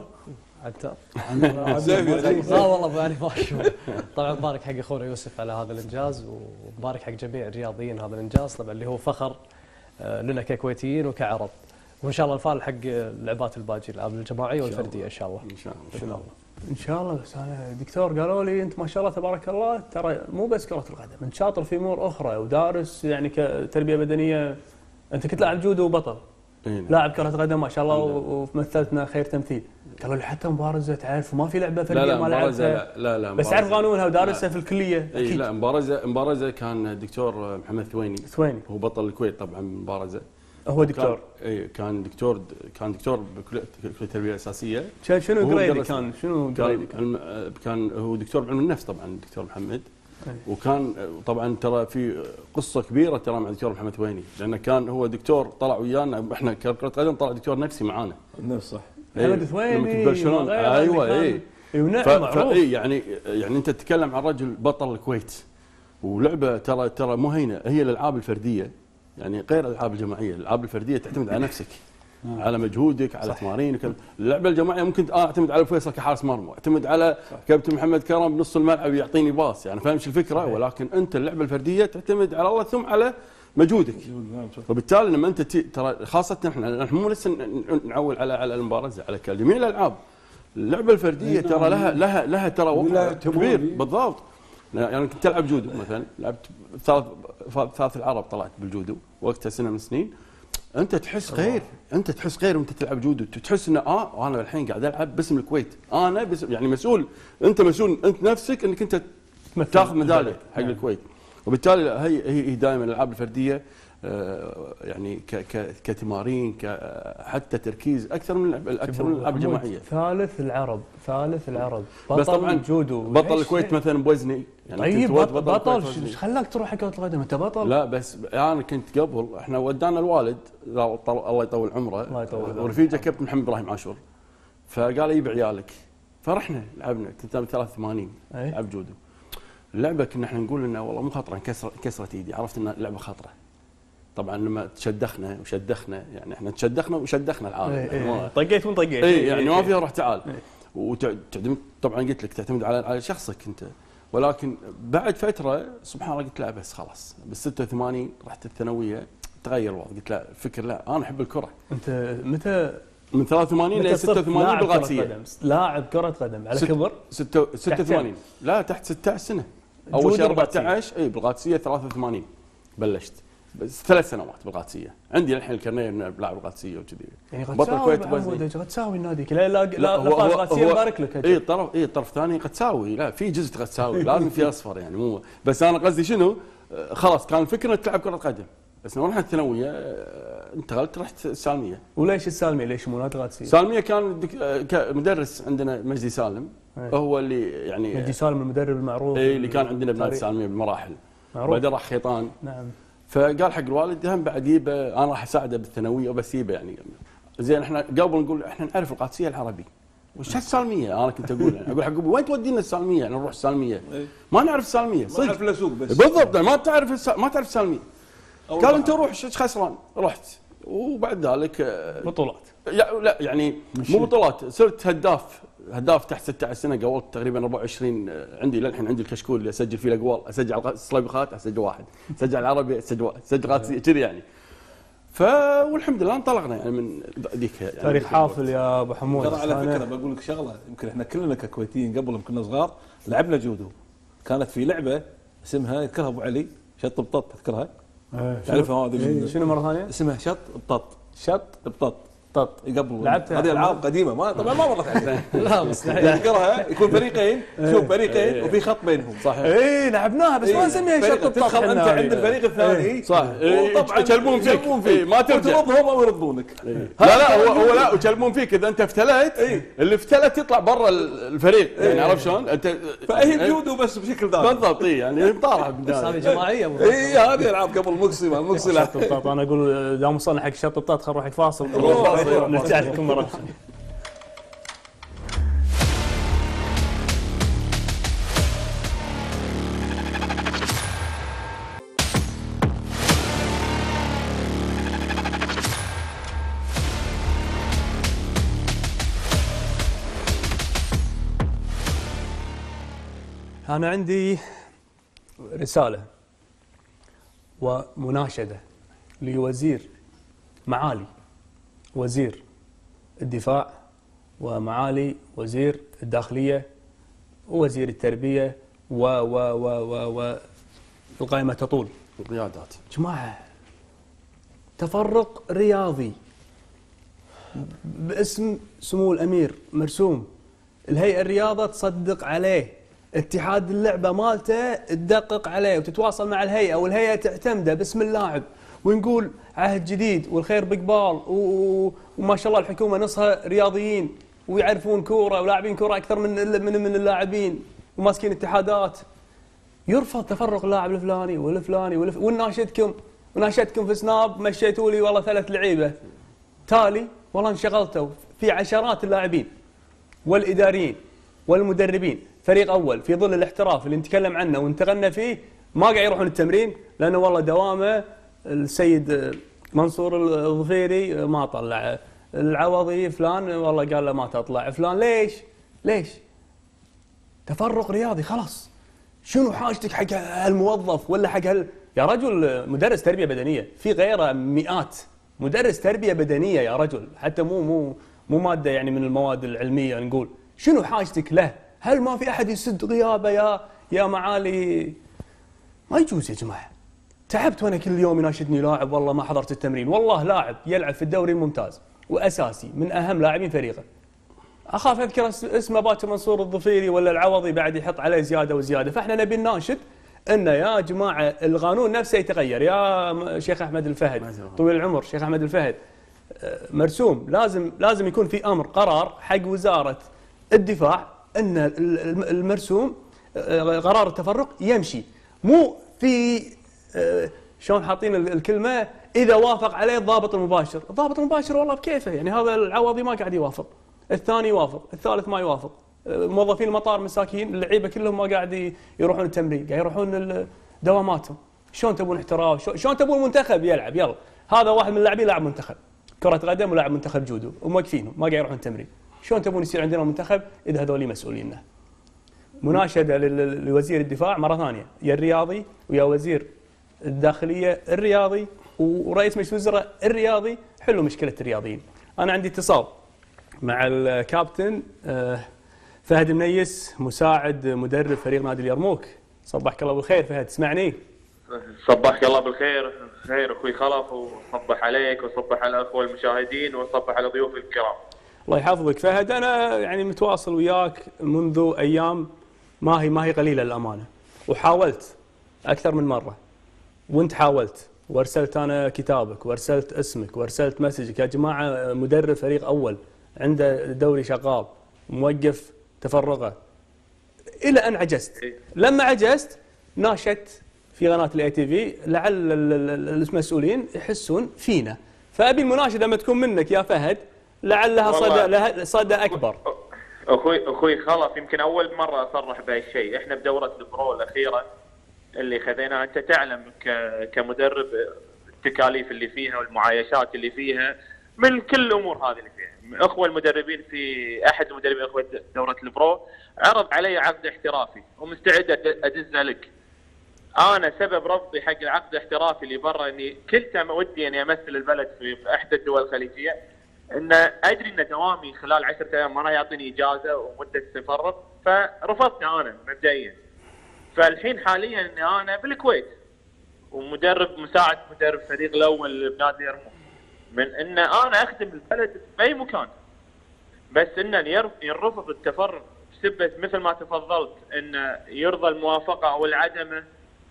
[SPEAKER 3] لا والله بعرف ما اشوف. طبعا مبارك حق اخونا يوسف على هذا الانجاز، ومبارك حق جميع الرياضيين هذا الانجاز طبعا اللي هو فخر لنا ككويتيين وكعرب، وان شاء الله الفال حق اللعبات الباقي، الالعاب الجماعيه والفرديه ان شاء الله.
[SPEAKER 1] ان شاء الله. بس انا دكتور قالوا لي انت ما شاء الله تبارك الله، ترى مو بس كره القدم، انت شاطر في امور اخرى ودارس يعني كتربيه بدنيه. انت كنت لاعب جودو وبطل، لاعب كره قدم ما شاء الله، ومثلتنا خير تمثيل. قالوا لي حتى مبارزه تعرف ما في لعبه فرديه ما لعبتها.
[SPEAKER 2] لا
[SPEAKER 1] بس عارف قانونها ودارسها في الكليه
[SPEAKER 2] اكيد. لا مبارزه كان الدكتور محمد ثويني هو بطل الكويت طبعا مبارزه.
[SPEAKER 1] هو دكتور؟
[SPEAKER 2] كان دكتور بكليه التربيه الاساسيه.
[SPEAKER 1] شنو جريدي كان؟
[SPEAKER 2] كان هو دكتور بعلم النفس طبعا الدكتور محمد. وكان طبعا ترى في قصه كبيره ترى مع الدكتور محمد ثويني، لانه كان هو دكتور طلع ويانا احنا كره قدم، طلع دكتور نفسي معانا.
[SPEAKER 5] النفس صح.
[SPEAKER 1] محمد ثويني
[SPEAKER 2] برشلونه. ايوه
[SPEAKER 1] معروف.
[SPEAKER 2] يعني انت تتكلم عن رجل بطل الكويت، ولعبه ترى مو هينه. هي الالعاب الفرديه يعني غير الالعاب الجماعيه، الالعاب الفرديه تعتمد على نفسك، على مجهودك، على تمارينك. اللعبه الجماعيه ممكن اعتمد على فيصل كحارس مرمى، اعتمد على كابتن محمد كرم بنص الملعب يعطيني باص، يعني فاهم الفكره؟ ولكن انت اللعبه الفرديه تعتمد على الله ثم على مجهودك. وبالتالي لما انت ترى خاصه احنا مو لسه نعول على المبارزه، على جميع الالعاب. اللعبه الفرديه ترى لها ترى وقت كبير. بالضبط. يعني كنت العب جودو مثلا، لعبت ثلاث العرب طلعت بالجودو وقتها سنه من السنين. انت تحس غير وانت تلعب جودو، تحس انه وانا الحين قاعد العب باسم الكويت، انا باسم يعني مسؤول، انت نفسك انك انت تاخذ ميداليه حق الكويت. وبالتالي هي دائما الالعاب الفرديه يعني كتمارين حتى تركيز اكثر من الالعاب الجماعيه.
[SPEAKER 1] ثالث العرب
[SPEAKER 2] بس طبعا
[SPEAKER 1] جودو
[SPEAKER 2] بطل الكويت مثلا بوزني يعني.
[SPEAKER 1] طيب بطل ايش خلاك تروح حق كره القدم؟ انت بطل.
[SPEAKER 2] لا بس انا كنت قبل، احنا ودانا الوالد الله يطول عمره ورفيجه كابتن محمد ابراهيم عاشور، فقال يجيب عيالك، فرحنا لعبنا. كنت 83 لعب جودو. اللعبه كنا احنا نقول انه والله مو خطره، انكسرت ايدي، عرفت ان اللعبه خطره. طبعا لما تشدخنا وشدخنا، يعني احنا تشدخنا وشدخنا العالم.
[SPEAKER 1] يعني طقيت وين طقيت.
[SPEAKER 2] يعني ما فيها روح تعال. وتعتمد طبعا، قلت لك تعتمد على شخصك انت. ولكن بعد فتره سبحان الله قلت لا بس خلاص، بال 86 رحت الثانويه تغير الوضع، قلت لا الفكر لا انا احب الكره.
[SPEAKER 1] انت متى
[SPEAKER 2] من 83 ل 86 بالغاتسيه
[SPEAKER 1] لاعب كره قدم على كبر؟
[SPEAKER 2] 86 لا تحت 16 سنه. اول شيء 14 اي بالغاتسيه 83 بلشت، بس 3 سنوات بالغاتسيه، عندي الحين الكرنيه لاعب الغاتسيه وكذي.
[SPEAKER 1] يعني بطل الكويت قد تساوي النادي لا الغاتسيه مبارك لك.
[SPEAKER 2] الطرف الثاني قد تساوي، لا في جزء قد تساوي لازم في اصفر يعني مو بس. انا قصدي شنو، خلاص كان الفكره تلعب كره قدم، بس لما رحت الثانويه انتقلت رحت السالميه.
[SPEAKER 1] وليش السالميه؟ ليش مو نادي غاتسيه؟
[SPEAKER 2] السالميه كان مدرس عندنا مجدي سالم هو اللي يعني
[SPEAKER 1] مجدي سالم المدرب المعروف
[SPEAKER 2] اللي كان عندنا بنادي السالميه بالمراحل، بعدين راح خيطان.
[SPEAKER 1] نعم.
[SPEAKER 2] فقال حق الوالد هم بعد يبه انا راح اساعده بالثانويه وبس يبه يعني زين. احنا قبل نقول احنا نعرف القادسيه العربي وش السالميه، انا كنت اقول اقول حق ابوي وين تودينا السالميه؟ يعني نروح السالميه ما نعرف السالميه
[SPEAKER 5] صدق، ما نعرف الا سوق بس
[SPEAKER 2] بالضبط. ما تعرف السالميه. قال انت روح ايش خسران؟ رحت وبعد ذلك
[SPEAKER 1] بطولات.
[SPEAKER 2] لا يعني مو بطولات، صرت هداف تحت 16 سنه، قولت تقريبا 24. عندي للحين عندي الكشكول اللي اسجل فيه الاقوال، اسجل على السلابيخات اسجل واحد، اسجل على العربي اسجل غاتسيه كذي يعني. والحمد لله انطلقنا يعني من ذيك يعني
[SPEAKER 1] تاريخ حافل يا ابو حمود.
[SPEAKER 5] ترى على فكره بقول لك شغله، يمكن احنا كلنا ككويتيين قبل ما كنا صغار لعبنا جودو. كانت في لعبه اسمها يذكرها ابو علي شط بطط، تذكرها؟ تعرفها هذه؟
[SPEAKER 1] شنو مره ثانيه؟
[SPEAKER 5] اسمها شط بطط.
[SPEAKER 1] شط
[SPEAKER 5] بطط
[SPEAKER 1] قبل
[SPEAKER 5] لعبتها. هذه العاب قديمه ما طبعا ما مرت علينا.
[SPEAKER 1] لا مستحيل.
[SPEAKER 5] تذكرها يكون فريقين، شوف فريقين وفي خط بينهم.
[SPEAKER 2] صحيح.
[SPEAKER 1] اي لعبناها بس ما نسميها شط بطط.
[SPEAKER 5] تدخل انت عند الفريق الثاني
[SPEAKER 2] صح،
[SPEAKER 5] طبعا
[SPEAKER 2] يكلمون فيك ما ترجع
[SPEAKER 5] وترضهم او يرضونك.
[SPEAKER 2] لا هو لا يكلمون فيك اذا انت افتلت اللي افتلت يطلع برا الفريق يعني عرفت شلون انت.
[SPEAKER 5] فهي جودو بس بشكل ثاني
[SPEAKER 2] بالضبط. يعني طالع
[SPEAKER 1] بس هذه جماعيه.
[SPEAKER 5] اي هذه العاب قبل مقصي
[SPEAKER 1] شط بطط. انا اقول دام وصلنا حق شط بطط خل نروح حق فاصل نرجع لكم مره ثانيه. أنا عندي رسالة ومناشدة لوزير معالي وزير الدفاع ومعالي وزير الداخلية ووزير التربية و القائمة تطول.
[SPEAKER 2] القيادات
[SPEAKER 1] جماعة تفرق رياضي باسم سمو الأمير مرسوم، الهيئة الرياضة تصدق عليه، اتحاد اللعبة مالته تدقق عليه وتتواصل مع الهيئة، والهيئة تعتمده باسم اللاعب، ونقول عهد جديد والخير بقبال وما شاء الله الحكومة نصها رياضيين ويعرفون كورة ولاعبين كورة أكثر من اللاعبين وماسكين اتحادات. يرفض تفرق اللاعب الفلاني والفلاني وناشدكم في سناب مشيتوا لي والله 3 لعيبة، تالي والله انشغلتوا في عشرات اللاعبين والإداريين والمدربين. فريق أول في ظل الاحتراف اللي نتكلم عنه وانتقلنا فيه ما قاعد يروحون التمرين لأنه والله دوامه السيد منصور الظفيري ما طلع، العوضي فلان والله قال له ما تطلع فلان. ليش؟ تفرق رياضي خلاص. شنو حاجتك حق هالموظف ولا حق يا رجل مدرس تربية بدنية في غيره مئات مدرس تربية بدنية يا رجل، حتى مو مادة يعني من المواد العلمية. نقول شنو حاجتك له؟ هل ما في أحد يسد غيابه يا معالي؟ ما يجوز يا جماعة. تعبت وأنا كل يوم يناشدني لاعب والله ما حضرت التمرين، والله لاعب يلعب في الدوري الممتاز وأساسي من أهم لاعبين فريقه، أخاف أذكر اسمه باكر منصور الظفيري ولا العوضي بعد يحط عليه زيادة وزيادة. فإحنا نبي نناشد إن يا جماعة القانون نفسه يتغير. يا شيخ أحمد الفهد طويل العمر، شيخ أحمد الفهد مرسوم، لازم يكون في أمر قرار حق وزارة الدفاع ان المرسوم قرار التفرق يمشي، مو في شلون حاطين الكلمه اذا وافق عليه الضابط المباشر. الضابط المباشر والله بكيفه، يعني هذا العوضي ما قاعد يوافق، الثاني يوافق، الثالث ما يوافق، موظفين المطار مساكين، اللعيبه كلهم ما قاعد يروحون التمرين، قاعد يروحون دواماتهم. شلون تبون احتراف؟ شلون تبون المنتخب يلعب؟ يلا هذا واحد من اللاعبين لاعب منتخب كرة قدم ولاعب منتخب جودو وموقفينهم ما قاعد يروحون التمرين. شلون تبون يصير عندنا منتخب اذا هذول مسؤوليننا؟ مناشده لوزير الدفاع مره ثانيه، يا الرياضي ويا وزير الداخليه الرياضي ورئيس مجلس الوزراء الرياضي، حلوا مشكله الرياضيين. انا عندي اتصال مع الكابتن فهد المنيس مساعد مدرب فريق نادي اليرموك. صبحك الله بالخير فهد، تسمعني؟
[SPEAKER 9] صبحك الله بالخير، خير اخوي خلف، وصبح عليك وصبح على الاخوه المشاهدين وصبح على ضيوف الكرام.
[SPEAKER 1] الله يحفظك فهد. انا يعني متواصل وياك منذ ايام ما هي قليله للامانه، وحاولت اكثر من مره وانت حاولت، وارسلت انا كتابك وارسلت اسمك وارسلت مسجك يا جماعه مدرب فريق اول عنده دوري شغال موقف تفرغه، الى ان عجزت. لما عجزت ناشدت في قناه الاي تي في لعل المسؤولين يحسون فينا، فابي المناشده لما تكون منك يا فهد لعلها صدى اكبر.
[SPEAKER 9] اخوي خلف، يمكن اول مره اصرح بهالشيء. احنا بدوره البرو الاخيره اللي خذيناها، انت تعلم كمدرب التكاليف اللي فيها والمعايشات اللي فيها من كل الامور هذه اللي فيها. اخوه المدربين في احد المدربين اخوه دوره البرو عرض علي عقد احترافي ومستعد ادزه لك. انا سبب رفضي حق العقد الاحترافي اللي برا اني كنت ودي اني امثل البلد في احدى الدول الخليجيه، ان ادري ان دوامي خلال 10 ايام ما راح يعطيني اجازه ومده تفرغ، فرفضت انا مبدئيا. فالحين حاليا اني انا بالكويت ومدرب مساعد مدرب فريق الاول بنادي يرموك، من ان انا اخدم البلد باي مكان، بس ان يرفض التفرغ بسبه مثل ما تفضلت ان يرضى الموافقه او العدمه.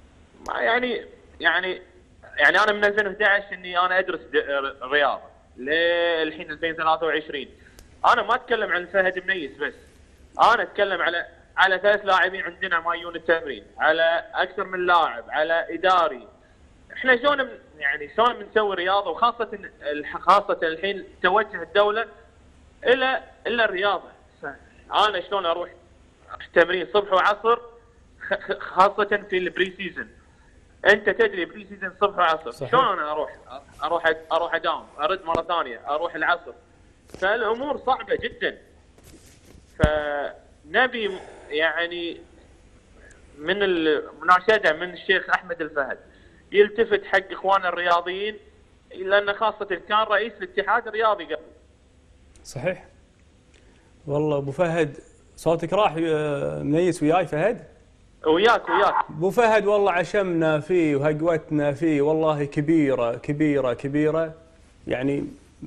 [SPEAKER 9] يعني انا من 2011 اني انا ادرس رياضه للحين 2023. انا ما اتكلم عن فهد منيس بس، انا اتكلم على 3 لاعبين عندنا ما يجون التمرين، على اكثر من لاعب، على اداري. احنا شلون بنسوي رياضه، خاصه الحين توجه الدوله الى الرياضه. انا شلون اروح تمرين صبح وعصر، خاصه في البري سيزون. انت تدري بري سيزون صبح وعصر، شلون انا اروح اداوم، ارد مره ثانيه، اروح العصر. فالامور صعبه جدا. فنبي يعني من المناشده من الشيخ احمد الفهد يلتفت حق اخواننا الرياضيين، لان خاصه كان رئيس الاتحاد الرياضي قبل.
[SPEAKER 1] صحيح والله ابو فهد، صوتك راح منيس وياي فهد؟
[SPEAKER 9] وياك
[SPEAKER 1] ابو فهد والله عشمنا فيه وهقوتنا فيه والله كبيره كبيره كبيره. يعني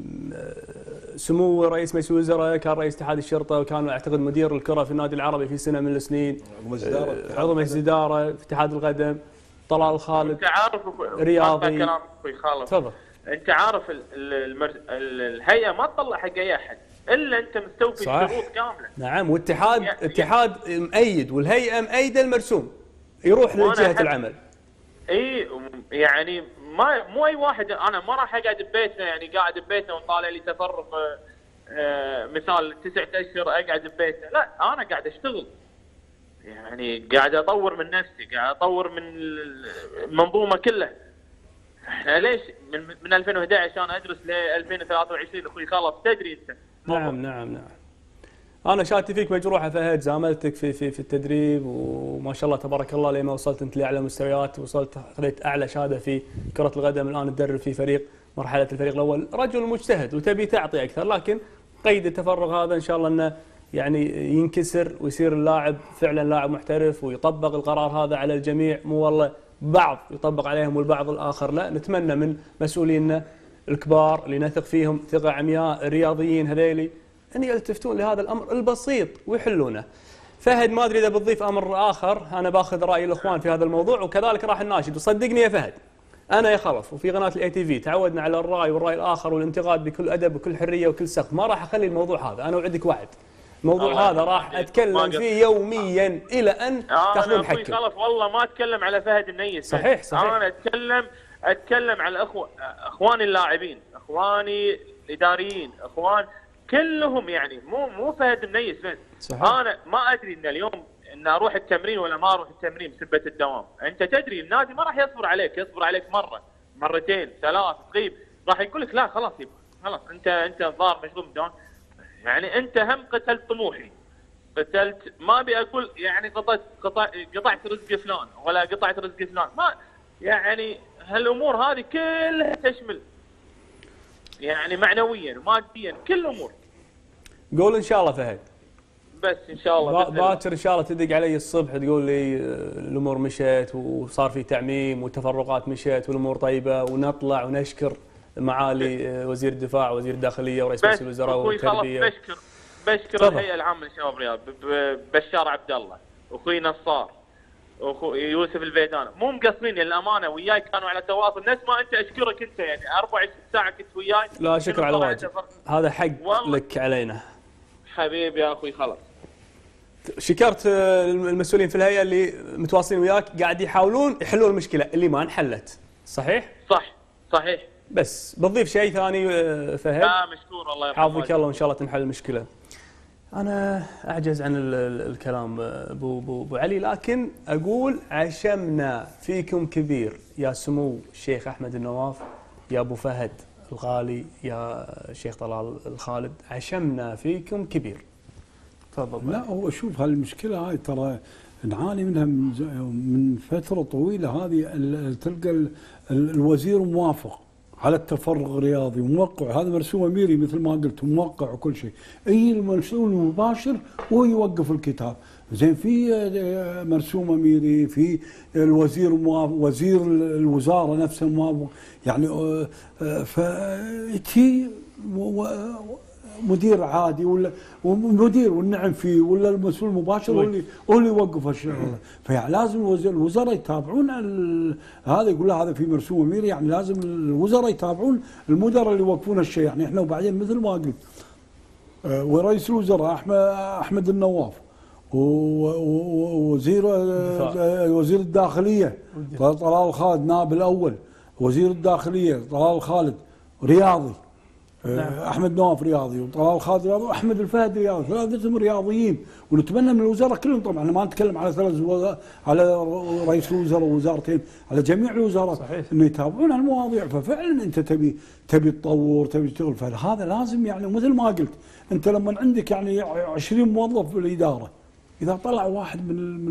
[SPEAKER 1] سمو رئيس مجلس الوزراء كان رئيس اتحاد الشرطه، وكان اعتقد مدير الكره في النادي العربي في سنه من السنين، عضو مجلس اداره في اتحاد القدم. طلال خالد
[SPEAKER 9] انت عارف
[SPEAKER 1] رياضي.
[SPEAKER 9] كلام اخوي خالد،
[SPEAKER 1] تفضل.
[SPEAKER 9] انت عارف الهيئه ما تطلع حق اي احد الا انت مستوفي الشروط كامله.
[SPEAKER 1] نعم، والاتحاد مؤيد والهيئه مؤيده المرسوم يروح لجهه العمل.
[SPEAKER 9] اي يعني مو اي واحد. انا ما راح اقعد ببيتنا، يعني قاعد ببيتنا وطالع لي تفرغ مثال 9 اشهر اقعد ببيتنا، لا انا قاعد اشتغل، يعني قاعد اطور من نفسي، قاعد اطور من المنظومه كلها. احنا ليش من 2011 انا ادرس ل 2023 اخوي خالد، تدري انت.
[SPEAKER 1] نعم. انا شاتي فيك مجروحه فهد، زاملتك في التدريب وما شاء الله تبارك الله لما وصلت انت لاعلى مستويات، وصلت خذيت اعلى شهاده في كره القدم، الان تدرب في فريق مرحله الفريق الاول. رجل مجتهد وتبي تعطي اكثر، لكن قيد التفرغ هذا ان شاء الله انه يعني ينكسر ويصير اللاعب فعلا لاعب محترف، ويطبق القرار هذا على الجميع، مو والله بعض يطبق عليهم والبعض الاخر لا. نتمنى من مسؤولينا الكبار اللي نثق فيهم ثقه عمياء، الرياضيين هذيلي، ان يلتفتون لهذا الامر البسيط ويحلونه. فهد ما ادري اذا بتضيف امر اخر، انا باخذ راي الاخوان في هذا الموضوع، وكذلك راح الناشد. وصدقني يا فهد، انا يا خلف وفي قناه الاي تي في تعودنا على الراي والراي الاخر والانتقاد بكل ادب وكل حريه وكل سخط. ما راح اخلي الموضوع هذا، انا اوعدك وعد، الموضوع هذا راح اتكلم فيه يوميا الى ان تاخذون حقك.
[SPEAKER 9] خلف والله ما اتكلم على فهد النيس،
[SPEAKER 1] صحيح.
[SPEAKER 9] انا اتكلم على اخواني اللاعبين، اخواني الاداريين، اخوان كلهم يعني مو فهد منيس بس.
[SPEAKER 1] صحيح.
[SPEAKER 9] انا ما ادري ان اليوم ان اروح التمرين ولا ما اروح التمرين بسبه الدوام. انت تدري النادي ما راح يصبر عليك مره مرتين ثلاث تغيب، راح يقول لك لا خلاص يبقى خلاص انت الظاهر مشغول بالدوام. يعني انت هم قتلت طموحي، قتلت ما ابي اقول يعني قطعت رزق فلان ولا قطعت رزق فلان، ما يعني هالامور هذه كلها تشمل يعني معنويا وماديا كل الامور.
[SPEAKER 1] قول ان شاء الله فهد.
[SPEAKER 9] بس ان شاء الله
[SPEAKER 1] باكر ان شاء الله تدق علي الصبح تقول لي الامور مشت وصار في تعميم والتفرقات مشت والامور طيبه، ونطلع ونشكر معالي وزير الدفاع ووزير الداخليه ورئيس مجلس الوزراء والتربيه.
[SPEAKER 9] بشكر الهيئه العامه للشباب الرياض، بشار عبد الله، اخوي نصار، اخوي يوسف الفيدان، مو مقصرين للامانه، وياي كانوا على تواصل نفس ما انت اشكرك انت يعني 24 ساعه كنت وياي.
[SPEAKER 1] لا شكر على واجب، هذا حق لك علينا
[SPEAKER 9] حبيبي يا اخوي. خلاص
[SPEAKER 1] شكرت المسؤولين في الهيئه اللي متواصلين وياك قاعد يحاولون يحلون المشكله اللي ما انحلت. صحيح؟
[SPEAKER 9] صحيح.
[SPEAKER 1] بس بتضيف شيء ثاني فهد؟
[SPEAKER 9] لا مشكور، الله يرحمه.
[SPEAKER 1] حافظك الله وان شاء الله تنحل المشكله. انا اعجز عن الكلام ابو علي، لكن اقول عشمنا فيكم كبير يا سمو الشيخ احمد النواف، يا ابو فهد الغالي، يا شيخ طلال الخالد، عشمنا فيكم كبير. تفضل.
[SPEAKER 4] لا هو شوف هالمشكله هاي ترى نعاني منها من فتره طويله. هذه تلقى الوزير موافق على التفرغ الرياضي وموقع، هذا مرسوم اميري مثل ما قلت موقع وكل شيء، اي المسؤول المباشر وهو يوقف الكتاب. زين في مرسوم اميري، في الوزير موافق، وزير الوزاره نفسه موافق، يعني فهي مدير عادي ولا مدير والنعم فيه ولا المسؤول المباشر هو اللي يوقف الشغله. فيعني لازم الوزراء يتابعون هذا، يقول له هذا في مرسوم اميري، يعني لازم الوزراء يتابعون المدراء اللي يوقفون الشيء. يعني احنا وبعدين مثل ما قلت ورئيس الوزراء احمد النواف ووزير وزير الداخليه طلال الخالد نائب الاول، وزير الداخليه طلال الخالد رياضي، احمد نواف رياضي، وطلال الخالد رياضي، واحمد الفهد رياضي، ثلاثتهم رياضيين. ونتمنى من الوزراء كلهم طبعا، انا ما نتكلم على على رئيس الوزراء ووزارتين، على جميع الوزارات انه يتابعون المواضيع. ففعلا انت تبي تطور، تبي تشتغل، فهذا لازم يعني مثل ما قلت انت لما عندك يعني 20 موظف بالاداره، اذا طلع واحد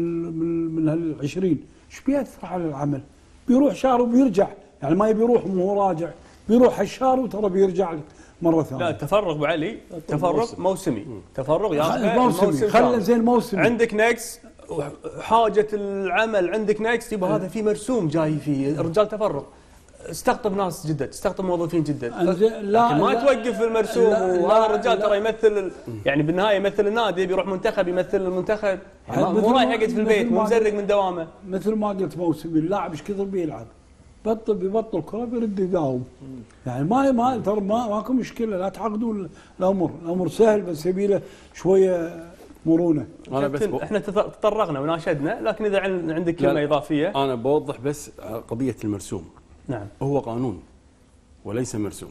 [SPEAKER 4] من هال 20 ايش بيأثر على العمل؟ بيروح شهر وبيرجع، يعني ما يبي يروح وهو راجع، بيروح الشهر وترى بيرجع لك مره ثانيه.
[SPEAKER 1] لا التفرغ ابو علي تفرغ موسمي، تفرغ يا
[SPEAKER 4] موسمي، خلى زين موسمي.
[SPEAKER 1] عندك نقص حاجه العمل، عندك نقص، يبقى هذا في مرسوم جاي فيه، الرجال تفرغ، استقطب ناس جدد، استقطب موظفين جدد، لكن ما توقف المرسوم. وهذا الرجال ترى يمثل يعني بالنهايه يمثل النادي، بيروح منتخب يمثل المنتخب، يعني مو رايح يقعد في البيت، مو مزرق من دوامه.
[SPEAKER 4] مثل ما قلت موسمي، اللاعب ايش كثر بيلعب، بيبطل كره بيرد يداوم. يعني ما ترى ماكو مشكله، لا تعقدوا الامر سهل، بس يبي له شويه مرونه.
[SPEAKER 1] انا بس احنا تطرقنا وناشدنا، لكن اذا عندك كلمه اضافيه.
[SPEAKER 2] انا بوضح بس قضيه المرسوم.
[SPEAKER 1] نعم.
[SPEAKER 2] هو قانون وليس مرسوم.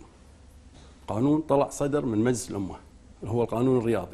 [SPEAKER 2] قانون طلع صدر من مجلس الامه، هو القانون الرياضي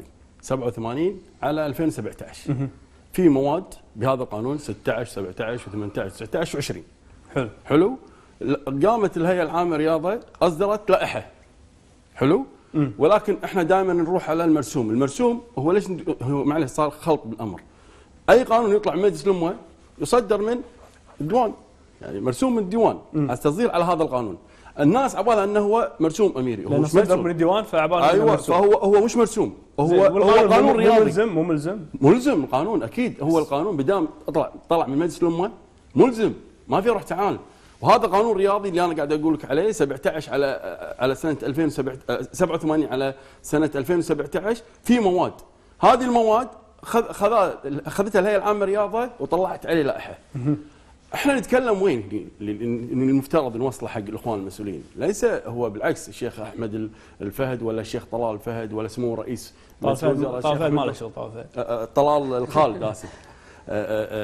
[SPEAKER 2] 87 على 2017. في مواد بهذا القانون 16 17 و18 19 و20. حلو. قامت الهيئه العامه للرياضه اصدرت لائحه. حلو. ولكن احنا دائما نروح على المرسوم. المرسوم هو ليش هو معلش صار خلط بالامر. اي قانون يطلع من مجلس الامه يصدر من الديوان، يعني مرسوم من الديوان، التصدير على هذا القانون. الناس عبالها انه هو مرسوم اميري، هو مش مرسوم من
[SPEAKER 1] الديوان، فعبالها
[SPEAKER 2] ايوه فهو مش مرسوم، هو قانون رياضي. ملزم القانون اكيد. هو القانون بدام طلع من مجلس الامه ملزم، ما في روح تعال. وهذا قانون رياضي اللي انا قاعد اقول لك عليه 17 على سنه 87 على سنه 2017. في مواد، هذه المواد اخذتها الهيئه العامه للرياضه وطلعت عليه لائحه. احنا نتكلم وين المفترض نوصله حق الاخوان المسؤولين، ليس هو بالعكس الشيخ احمد الفهد ولا الشيخ طلال الفهد ولا سمو رئيس
[SPEAKER 1] طلال ما له شغل،
[SPEAKER 2] طلال الخالد اسف.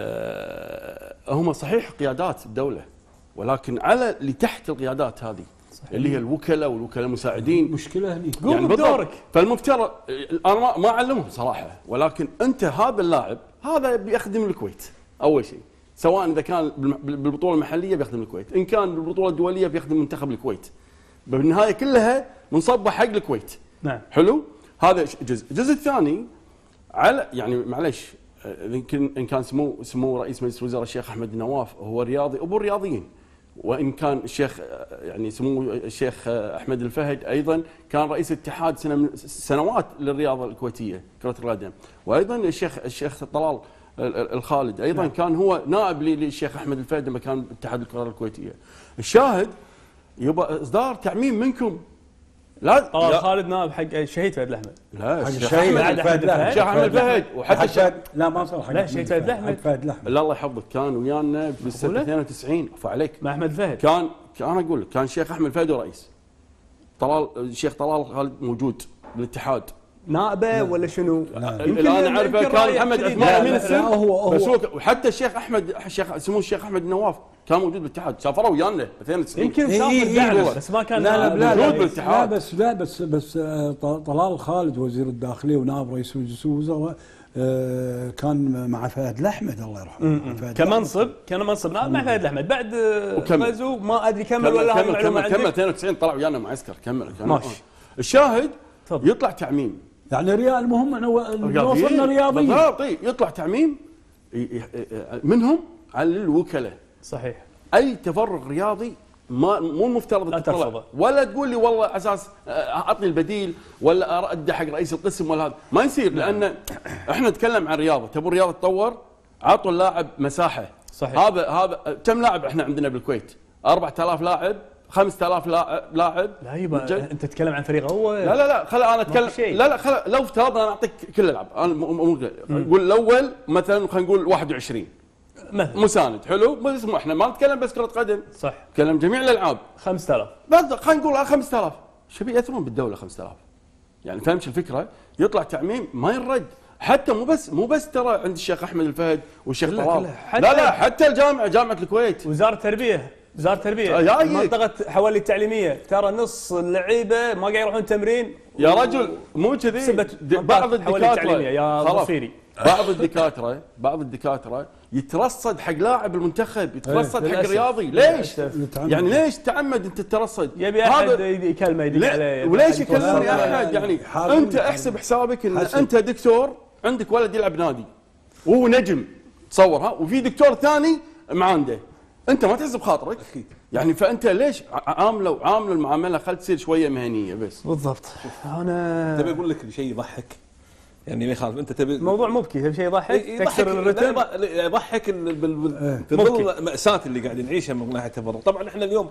[SPEAKER 2] هم صحيح قيادات الدوله، ولكن على اللي تحت القيادات هذه اللي هي الوكلاء والوكلاء المساعدين.
[SPEAKER 4] مشكله هني
[SPEAKER 1] قوم بدورك.
[SPEAKER 2] فالمفترض انا ما اعلمهم صراحه، ولكن انت هذا اللاعب هذا بيخدم الكويت اول شيء، سواء اذا كان بالبطوله المحليه بيخدم الكويت، ان كان بالبطوله الدوليه بيخدم منتخب الكويت. بالنهايه كلها منصبه حق الكويت.
[SPEAKER 1] نعم.
[SPEAKER 2] حلو؟ هذا جزء. الجزء الثاني على يعني معلش يمكن ان كان سمو رئيس مجلس الوزراء الشيخ احمد النواف هو رياضي ابو الرياضيين، وان كان الشيخ يعني سمو الشيخ احمد الفهد ايضا كان رئيس اتحاد سنوات للرياضه الكويتيه كره القدم، وايضا الشيخ طلال الخالد ايضا
[SPEAKER 1] نعم.
[SPEAKER 2] كان هو نائب للشيخ احمد الفهد لما كان اتحاد الكره الكويتيه. الشاهد يبقى اصدار تعميم منكم. لا
[SPEAKER 1] خالد نائب حق الشهيد فهد الاحمد.
[SPEAKER 2] لا
[SPEAKER 4] الشهيد
[SPEAKER 2] الشيخ احمد الفهد وحتى
[SPEAKER 4] لا ما صار حق
[SPEAKER 1] لا الشهيد فهد الاحمد.
[SPEAKER 2] لا الله يحفظك كان ويانا بالسنه 92 عفوا عليك
[SPEAKER 1] مع احمد الفهد.
[SPEAKER 2] كان انا اقول لك كان الشيخ احمد الفهد رئيس. الشيخ طلال خالد موجود بالاتحاد.
[SPEAKER 1] نائبه ولا شنو؟
[SPEAKER 2] اللي انا اعرفه كان محمد عثمان امين السر
[SPEAKER 4] هو
[SPEAKER 2] بس وحتى سمو الشيخ احمد النواف كان موجود بالاتحاد، سافروا ويانا 92
[SPEAKER 1] يمكن سافر بعد بس ما كان
[SPEAKER 2] موجود بالاتحاد.
[SPEAKER 4] بس طلال خالد وزير الداخليه ونائب رئيس مجلس الوزراء كان مع فهد الاحمد الله يرحمه.
[SPEAKER 1] كان منصب نائب مع فهد الاحمد بعد غزو ما ادري كمل ولا هاي المعلومه عندك.
[SPEAKER 2] كمل 92 طلع ويانا معسكر كمل
[SPEAKER 1] ماشي.
[SPEAKER 2] الشاهد يطلع تعميم
[SPEAKER 4] يعني المهم انه وصلنا رياضيين
[SPEAKER 2] بالضبط. يطلع تعميم منهم على الوكلاء.
[SPEAKER 1] صحيح.
[SPEAKER 2] اي تفرغ رياضي مو المفترض تطلع ولا تقول لي والله على اساس اعطني البديل ولا ارد حق رئيس القسم ولا هذا ما يصير. لان احنا نتكلم عن رياضه، تبون الرياضه تطور عطوا اللاعب مساحه.
[SPEAKER 1] صحيح.
[SPEAKER 2] هذا كم لاعب احنا عندنا بالكويت؟ 4000 لاعب 5000 لاعب.
[SPEAKER 1] لا يبا انت تتكلم عن فريق اول.
[SPEAKER 2] لا خل انا اتكلم. لا لو افترضنا انا اعطيك كل الالعاب، انا نقول الاول مثلا خلينا نقول 21 مثلا مساند. حلو بس احنا ما نتكلم بس كره قدم،
[SPEAKER 1] صح،
[SPEAKER 2] نتكلم جميع الالعاب.
[SPEAKER 1] 5000
[SPEAKER 2] بس خلينا نقول 5000 شو بيأثرون بالدوله 5000 يعني فهمت الفكره؟ يطلع تعميم ما ينرد. حتى مو بس ترى عند الشيخ احمد الفهد والشيخ طلال، لا حتى جامعه الكويت،
[SPEAKER 1] وزاره التربيه منطقه حوالي التعليميه ترى نص اللعيبه ما قاعد يروحون تمرين
[SPEAKER 2] يا رجل. مو كذي بعض الدكاتره
[SPEAKER 1] يا ضفيري
[SPEAKER 2] بعض الدكاتره يترصد حق لاعب المنتخب، يترصد حق الرياضي. ليش؟ يعني ليش تعمد انت الترصد؟
[SPEAKER 1] يبي احد يكلمه يدق عليه.
[SPEAKER 2] وليش يكلمني احد؟ يعني انت احسب حسابك ان انت دكتور عندك ولد يلعب نادي وهو نجم، تصور وفي دكتور ثاني معانده، انت ما تحسب خاطرك يعني. فانت ليش عامله المعامله خل تصير شويه مهنيه بس.
[SPEAKER 1] بالضبط. انا
[SPEAKER 5] تبي اقول لك شيء يضحك يعني ما يخالف. انت تبي
[SPEAKER 1] موضوع مبكي، تبي شيء يضحك تكسر الرتم
[SPEAKER 5] يضحك في ظل المأساة اللي قاعد نعيشها من ناحيه التفرغ. طبعا احنا اليوم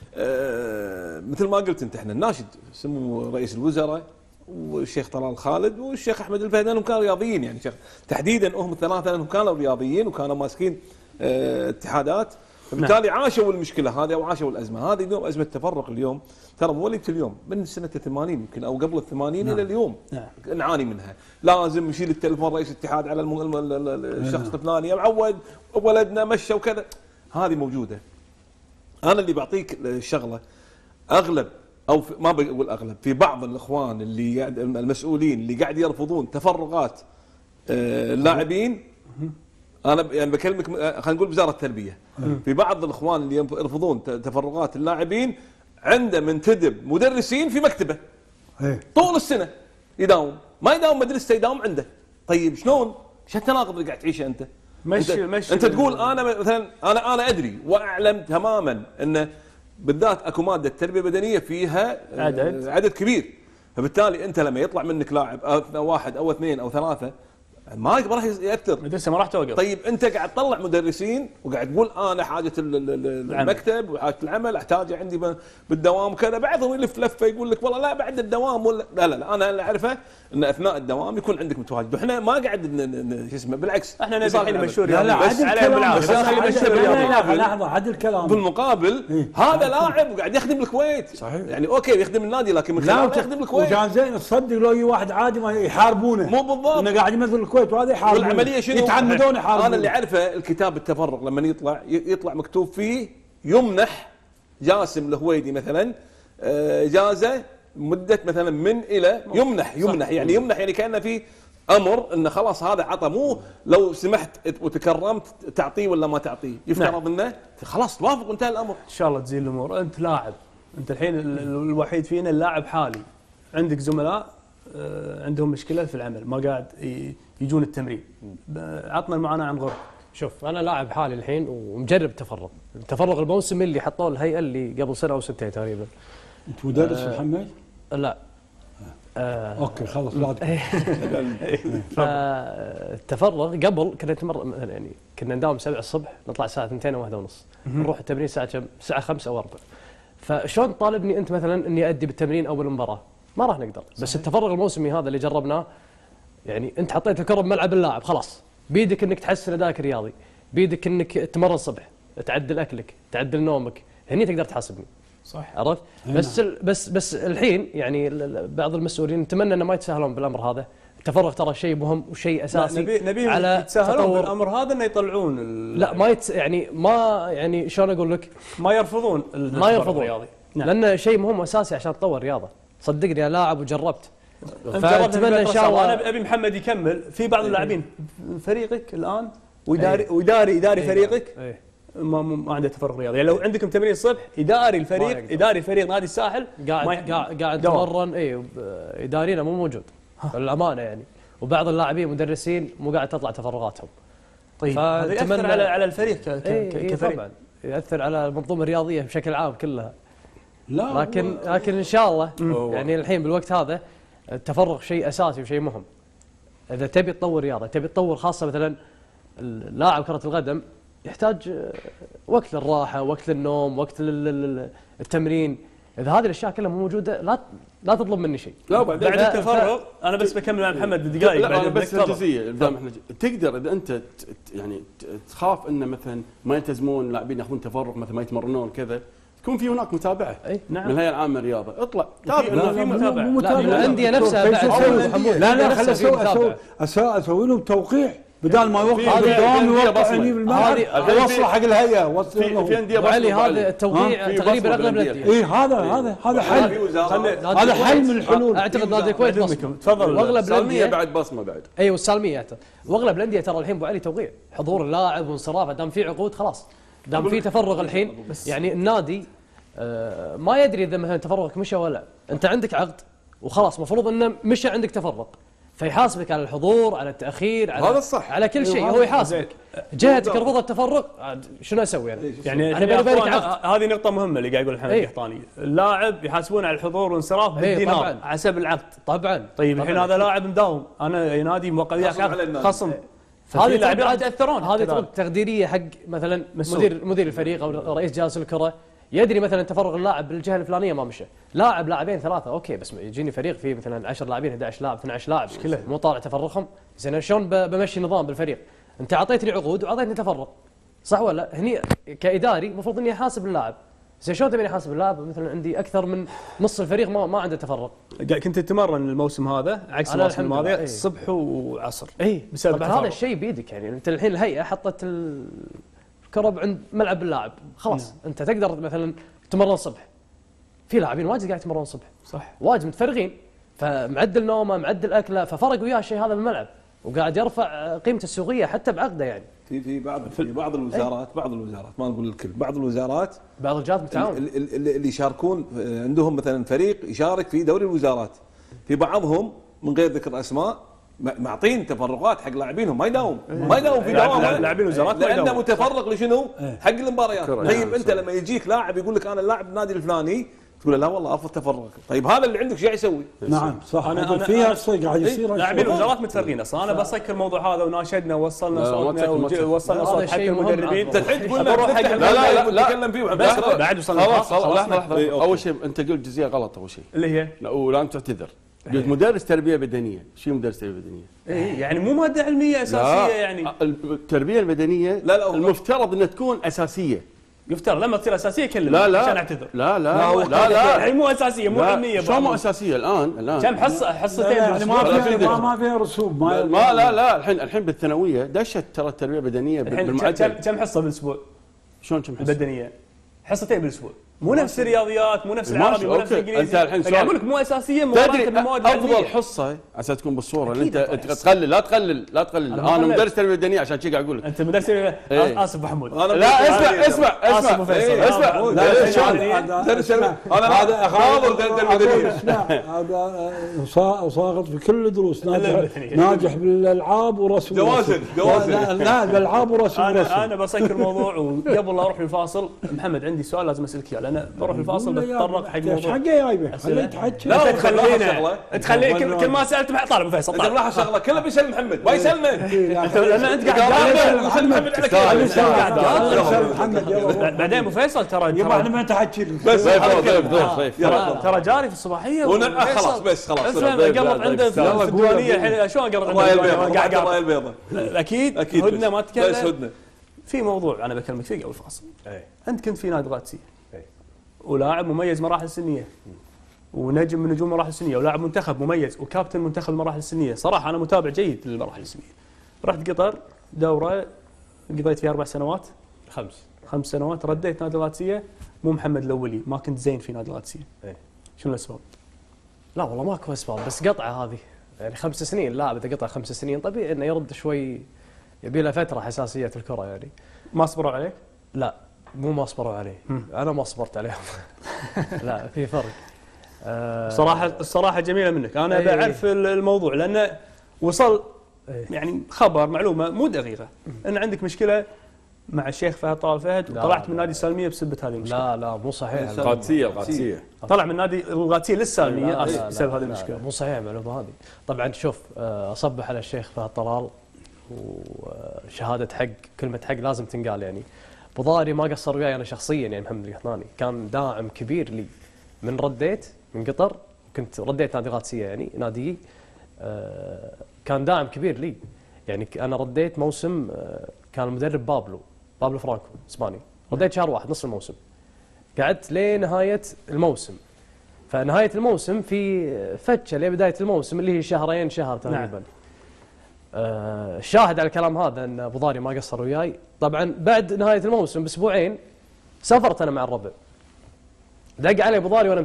[SPEAKER 5] مثل ما قلت انت احنا ناشد سمو رئيس الوزراء والشيخ طلال خالد والشيخ احمد الفهد انهم كانوا رياضيين يعني تحديدا هم الثلاثه انهم كانوا رياضيين وكانوا ماسكين اتحادات، فبالتالي عاشوا المشكله هذه وعاشوا الازمه هذه. اليوم ازمه التفرق اليوم ترى مو اليوم، من سنه 80 يمكن او قبل ال80 الى اليوم نعاني منها. لازم نشيل التليفون رئيس الاتحاد على الشخص الفلاني يا معود ولدنا مشى وكذا. هذه موجوده. انا اللي بعطيك الشغله اغلب او ما بقول اغلب، في بعض الاخوان اللي المسؤولين اللي قاعد يرفضون تفرغات اللاعبين. انا يعني بكلمك خلينا نقول وزاره التربيه، في بعض الاخوان اللي يرفضون تفرغات اللاعبين عنده منتدب مدرسين في مكتبه طول السنه يداوم، ما يداوم مدرسته يداوم عنده. طيب شلون؟ شو التناقض اللي قاعد تعيشه انت؟ مشي انت تقول انا مثلا انا ادري واعلم تماما ان بالذات اكو ماده التربيه البدنيه فيها عدد كبير، فبالتالي انت لما يطلع منك لاعب واحد او اثنين او ثلاثه ما راح ياثر،
[SPEAKER 1] المدرسه ما راح توقف.
[SPEAKER 5] طيب انت قاعد تطلع مدرسين وقاعد تقول انا حاجه المكتب وحاجه العمل احتاجه عندي بالدوام وكذا، بعضهم يلف لفه يقول لك والله لا بعد الدوام ولا لا انا اللي اعرفه ان اثناء الدوام يكون عندك متواجد. واحنا ما قاعد شو اسمه بالعكس
[SPEAKER 1] احنا نبي الحين مشهور
[SPEAKER 4] لا عدل كلام لحظه عدل كلام.
[SPEAKER 5] بالمقابل هذا لاعب وقاعد يخدم الكويت صحيح يعني اوكي يخدم النادي لكن من خلاله يخدم الكويت.
[SPEAKER 4] وكان زين تصدق لو اي واحد عادي ما يحاربونه
[SPEAKER 5] مو بالضبط
[SPEAKER 4] انه قاعد يمثل الكويت وهذا يحارب
[SPEAKER 5] والعمليه شنو
[SPEAKER 4] يتعمدون يحاربون.
[SPEAKER 5] انا اللي اعرفه الكتاب التفرغ لما يطلع مكتوب فيه يمنح جاسم الهويدي مثلا اجازه مده مثلا من الى يمنح يعني كانه في امر انه خلاص هذا عطى، مو لو سمحت وتكرمت تعطيه ولا ما تعطيه، يفترض انه خلاص توافق وانتهى الامر.
[SPEAKER 1] ان شاء الله تزين الامور. انت لاعب، انت الحين الوحيد فينا اللاعب حالي، عندك زملاء عندهم مشكله في العمل ما قاعد يجون التمرين، عطنا المعاناه عن غرب.
[SPEAKER 3] شوف انا لاعب حالي الحين ومجرب التفرغ الموسمي اللي حطوه الهيئه اللي قبل سنه او سنتين تقريبا.
[SPEAKER 4] انت مدرس محمد؟
[SPEAKER 3] لا
[SPEAKER 4] اوكي خلص لا
[SPEAKER 3] فالتفرغ قبل كنا نتمرن يعني كنا نداوم 7 الصبح نطلع الساعه 2 او 1:30 نروح التمرين الساعه كم؟ الساعه 5 او 4. فشلون تطالبني انت مثلا اني ادي بالتمرين او بالمباراه؟ ما راح نقدر. بس التفرغ الموسمي هذا اللي جربناه، يعني انت حطيت الكره بملعب اللاعب خلاص، بيدك انك تحسن ادائك الرياضي، بيدك انك تمرن الصبح، تعدل اكلك، تعدل نومك، هني تقدر تحاسبني.
[SPEAKER 1] صح
[SPEAKER 3] عرفت؟ بس الحين يعني بعض المسؤولين نتمنى انه ما يتساهلون بالامر هذا. التفرغ ترى شيء مهم وشيء اساسي.
[SPEAKER 1] نبي على يتساهلون بالامر هذا انه يطلعون
[SPEAKER 3] لا ما يعني شلون اقول لك؟
[SPEAKER 1] ما يرفضون
[SPEAKER 3] الرياضي. نعم. لانه شيء مهم واساسي عشان تطور الرياضه. صدقني يا لاعب وجربت.
[SPEAKER 1] فاتمنى ان شاء الله. انا ابي محمد يكمل. في بعض اللاعبين فريقك الان واداري فريقك ما عنده تفرغ رياضي، يعني لو عندكم تمرين الصبح اداري فريق نادي الساحل
[SPEAKER 3] قاعد يتمرن ادارينا مو موجود للامانه يعني، وبعض اللاعبين مدرسين مو قاعد تطلع تفرغاتهم.
[SPEAKER 1] طيب يأثر على الفريق كفريق.
[SPEAKER 3] طبعا يأثر على المنظومه الرياضيه بشكل عام كلها. لكن ان شاء الله يعني الحين بالوقت هذا التفرغ شيء اساسي وشيء مهم. اذا تبي تطور رياضه، تبي تطور خاصه مثلا اللاعب كره القدم يحتاج وقت للراحه، وقت للنوم، وقت التمرين. اذا هذه الاشياء كلها مو موجوده لا تطلب مني شيء.
[SPEAKER 1] لا بعد التفرغ انا بس بكمل مع محمد دقائق.
[SPEAKER 2] لا بس الجزئيه دام احنا تقدر اذا انت يعني تخاف انه مثلا ما يلتزمون اللاعبين ياخذون تفرغ مثلا ما يتمرنون كذا، تكون في هناك متابعه.
[SPEAKER 3] نعم.
[SPEAKER 2] من الهيئه العامه للرياضه اطلع
[SPEAKER 1] تابع. في متابعه.
[SPEAKER 3] الانديه نفسها
[SPEAKER 4] لا اسوي لهم توقيع بدال ما يوقع بالدوام يوقعني بالملعب يوصل حق الهيئه.
[SPEAKER 2] في انديه
[SPEAKER 3] علي هذا التوقيع تقريبا اغلب الانديه.
[SPEAKER 4] اي هذا حل. هذا حل من الحلول.
[SPEAKER 3] اعتقد نادي الكويت بصمه.
[SPEAKER 1] تفضل.
[SPEAKER 3] واغلب الانديه
[SPEAKER 2] بعد بصمه بعد.
[SPEAKER 3] ايوه والسالميه واغلب الانديه ترى الحين ابو علي توقيع حضور اللاعب وانصرافه. دام في عقود خلاص، دام في تفرغ الحين يعني النادي ما يدري اذا مثلا تفرغك مشى ولا انت عندك عقد وخلاص مفروض انه مشى عندك تفرغ، فيحاسبك على الحضور، على التاخير، على
[SPEAKER 2] هذا الصح،
[SPEAKER 3] على كل شيء هو يحاسبك. جهتك رفضت التفرغ شنو اسوي انا؟
[SPEAKER 1] يعني هذه نقطة مهمة اللي قاعد يقول محمد القحطاني. اللاعب يحاسبون على الحضور والانصراف بالدينار حسب العقد.
[SPEAKER 3] طبعا.
[SPEAKER 1] طيب الحين هذا لاعب مداوم، انا نادي موقع وياك عقد خصم. هذه اللاعبين راح يتاثرون.
[SPEAKER 3] هذه طرق تقديريه حق مثلا مدير الفريق او رئيس جهاز الكرة. يدري مثلا تفرغ اللاعب بالجهه الفلانيه ما مشى، لاعبين 3 اوكي، بس يجيني فريق فيه مثلا 10 لاعبين 11 لاعب 12 لاعب مو طالع تفرغهم، زين شلون بمشي نظام بالفريق؟ انت اعطيتني عقود واعطيتني تفرغ، صح ولا؟ هني كاداري المفروض اني احاسب اللاعب، زين شلون تبيني احاسب اللاعب مثلا عندي اكثر من نص الفريق ما عنده تفرغ؟
[SPEAKER 1] كنت تتمرن الموسم هذا عكس الموسم الماضي الصبح وعصر.
[SPEAKER 3] بسبب طبعا هذا الشيء بيدك، يعني انت الحين الهيئه حطت الكرة عند ملعب اللاعب خلاص. انت تقدر مثلا تمرن الصبح، في لاعبين واجد قاعد يتمرون الصبح
[SPEAKER 1] صح،
[SPEAKER 3] واجد متفرغين، فمعدل نومه معدل اكله، ففرق وياه الشيء هذا بالملعب وقاعد يرفع قيمته السوقيه حتى بعقده. يعني
[SPEAKER 5] في بعض الوزارات ما نقول الكل، بعض الوزارات
[SPEAKER 3] بعض الجهات متعاون
[SPEAKER 5] اللي يشاركون عندهم مثلا فريق يشارك في دوري الوزارات، في بعضهم من غير ذكر اسماء معطين تفرغات حق لاعبينهم ما يداوم في دوامه
[SPEAKER 1] لاعبين وزارات
[SPEAKER 5] لانه متفرغ لشنو؟ حق المباريات. طيب انت لما يجيك لاعب يقول لك انا اللاعب النادي الفلاني تقول لا والله ارفض تفرغ، طيب هذا اللي عندك شو يسوي؟
[SPEAKER 4] نعم صح. انا فيها صدق قاعد يصير
[SPEAKER 1] لاعبين الوزارات متفرغين اصلا. انا بسكر الموضوع هذا وناشدنا ووصلنا صوتنا ووصلنا صوت حق المدربين.
[SPEAKER 5] انت الحين تقول لا تتكلم فيه
[SPEAKER 1] بعد وصلنا.
[SPEAKER 2] لحظه اول شيء انت قلت جزئيه غلط اول شيء
[SPEAKER 1] اللي هي
[SPEAKER 2] ولا تعتذر. قلت مدرس تربيه بدنيه، شو مدرس تربيه بدنيه؟
[SPEAKER 1] يعني مو ماده علميه اساسيه. يعني
[SPEAKER 2] التربيه البدنيه المفترض انها تكون اساسيه.
[SPEAKER 1] يفترض لما تصير اساسيه كلمه عشان اعتذر.
[SPEAKER 2] لا
[SPEAKER 1] يعني مو اساسيه مو علميه.
[SPEAKER 2] شو مو اساسيه الان
[SPEAKER 1] كم حصتين
[SPEAKER 4] يعني ما فيها رسوب
[SPEAKER 2] لا الحين بالثانويه دشت ترى التربيه البدنيه بالمعدل.
[SPEAKER 1] كم حصه بالاسبوع؟
[SPEAKER 2] شلون كم حصه
[SPEAKER 1] بدنيه؟ حصتين بالاسبوع مو نفس الرياضيات، مو نفس العربي، مو نفس الانجليزي.
[SPEAKER 2] انت الحين
[SPEAKER 1] قاعد اقول لك مو اساسيه
[SPEAKER 2] تدري
[SPEAKER 1] المواد
[SPEAKER 2] افضل حصه عشان تكون بالصوره اللي انت تقلل لا تقلل. انا مدرس تربيه بدنيه عشان كذا قاعد اقول لك.
[SPEAKER 1] انت مدرس اسف ابو حمود.
[SPEAKER 2] لا اسمع
[SPEAKER 5] انا حاضر تربيه بدنيه.
[SPEAKER 4] اسمع هذا صاغط في كل الدروس، ناجح بالالعاب ورسم
[SPEAKER 5] جوازن.
[SPEAKER 4] لا بالالعاب ورسم.
[SPEAKER 1] انا بسكر الموضوع، وقبل لا اروح الفاصل محمد عندي سؤال لازم اسالك اياه، لان بروح الفاصل بتطرق حق موضوع.
[SPEAKER 4] حقه جايبه خليه تحكي.
[SPEAKER 1] لا تخلينا كل ما سالت طالب فيصل.
[SPEAKER 5] انت ملاحظ شغله كله بيسال محمد ما يسالنا.
[SPEAKER 1] لان انت قاعد
[SPEAKER 5] محمد على
[SPEAKER 1] بعدين ابو فيصل ترى
[SPEAKER 4] احنا ما تحكي
[SPEAKER 5] بس
[SPEAKER 1] ترى جاري في الصباحيه.
[SPEAKER 5] خلاص بس خلاص
[SPEAKER 1] قبض عنده في الديوانيه الحين. شلون قبض عنده؟ قاعد
[SPEAKER 5] البيضاء.
[SPEAKER 1] اكيد هدنه ما تكلم.
[SPEAKER 5] بس هدنه
[SPEAKER 1] في موضوع انا بكلمك فيه قبل الفاصل. انت كنت في نادي القادسيه ولاعب مميز مراحل سنيه، ونجم من نجوم المراحل السنيه، ولاعب منتخب مميز، وكابتن منتخب المراحل السنيه. صراحه انا متابع جيد للمراحل السنيه. رحت قطر دوره قضيت فيها 4 سنوات 5 سنوات. رديت نادي القادسيه مو محمد الاولي، ما كنت زين في نادي القادسيه. شنو الاسباب؟
[SPEAKER 3] لا والله ماكو اسباب، بس قطعه هذه يعني 5 سنين. اللاعب اذا قطع 5 سنين طبيعي انه يرد شوي، يبي له فتره حساسيه الكره يعني.
[SPEAKER 1] ما صبروا عليك؟
[SPEAKER 3] لا مو ما صبروا عليه، انا ما صبرت عليهم. لا في فرق.
[SPEAKER 1] الصراحه جميله منك. انا بعرف الموضوع لانه وصل يعني خبر معلومه مو دقيقه ان عندك مشكله مع الشيخ فهد طلال فهد، وطلعت من نادي السالميه بسبب هذه المشكله.
[SPEAKER 3] لا مو صحيح.
[SPEAKER 2] القادسيه
[SPEAKER 1] طلع من نادي القادسيه للسالميه بسبب هذه المشكله.
[SPEAKER 3] مو صحيح المعلومه هذه. طبعا شوف اصبح على الشيخ فهد طلال، وشهاده حق كلمه حق لازم تنقال يعني. ابو ضاري ما قصر وياي انا شخصيا يعني. محمد القحطاني كان داعم كبير لي من رديت من قطر، كنت رديت نادي القادسيه يعني نادي. كان داعم كبير لي يعني. انا رديت موسم كان المدرب بابلو فرانكو اسباني. رديت شهر 1 نص الموسم، قعدت لنهايه الموسم. فنهايه الموسم في فتشه لبدايه الموسم اللي هي شهر تقريبا. الشاهد على الكلام هذا ان ابو ضاري ما قصر وياي. طبعا بعد نهايه الموسم باسبوعين سافرت انا مع الربع. دق علي ابو ضاري وانا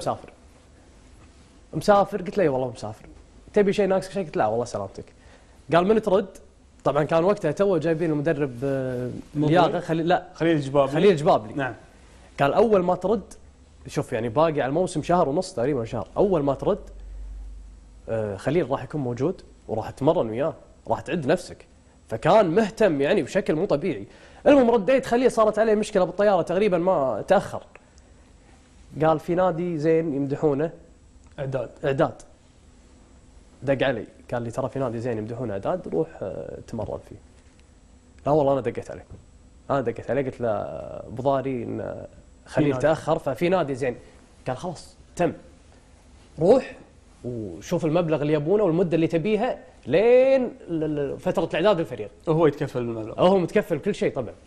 [SPEAKER 3] مسافر. قلت له والله مسافر. تبي شيء ناقصك شيء؟ قلت لا والله سلامتك. قال من ترد؟ طبعا كان وقتها تو جايبين المدرب لياقه خليل الجبابلي.
[SPEAKER 1] نعم.
[SPEAKER 3] قال اول ما ترد، شوف يعني باقي على الموسم شهر ونص تقريبا شهر، اول ما ترد خليل راح يكون موجود وراح تمرن وياه، راح تعد نفسك. فكان مهتم يعني بشكل مو طبيعي. المهم رديت خليل، صارت عليه مشكله بالطياره تقريبا ما تاخر. قال في نادي زين يمدحونه اعداد. دق علي قال لي ترى في نادي زين يمدحونه اعداد، روح تمرن فيه. لا والله انا دقيت عليه قلت له ابو ضاري ان خليل تاخر ففي نادي زين. قال خلاص تم، روح وشوف المبلغ اللي يبونه والمده اللي تبيها لين فتره الاعداد للفريق.
[SPEAKER 1] وهو يتكفل بالمبلغ؟
[SPEAKER 3] هو متكفل كل شيء طبعا.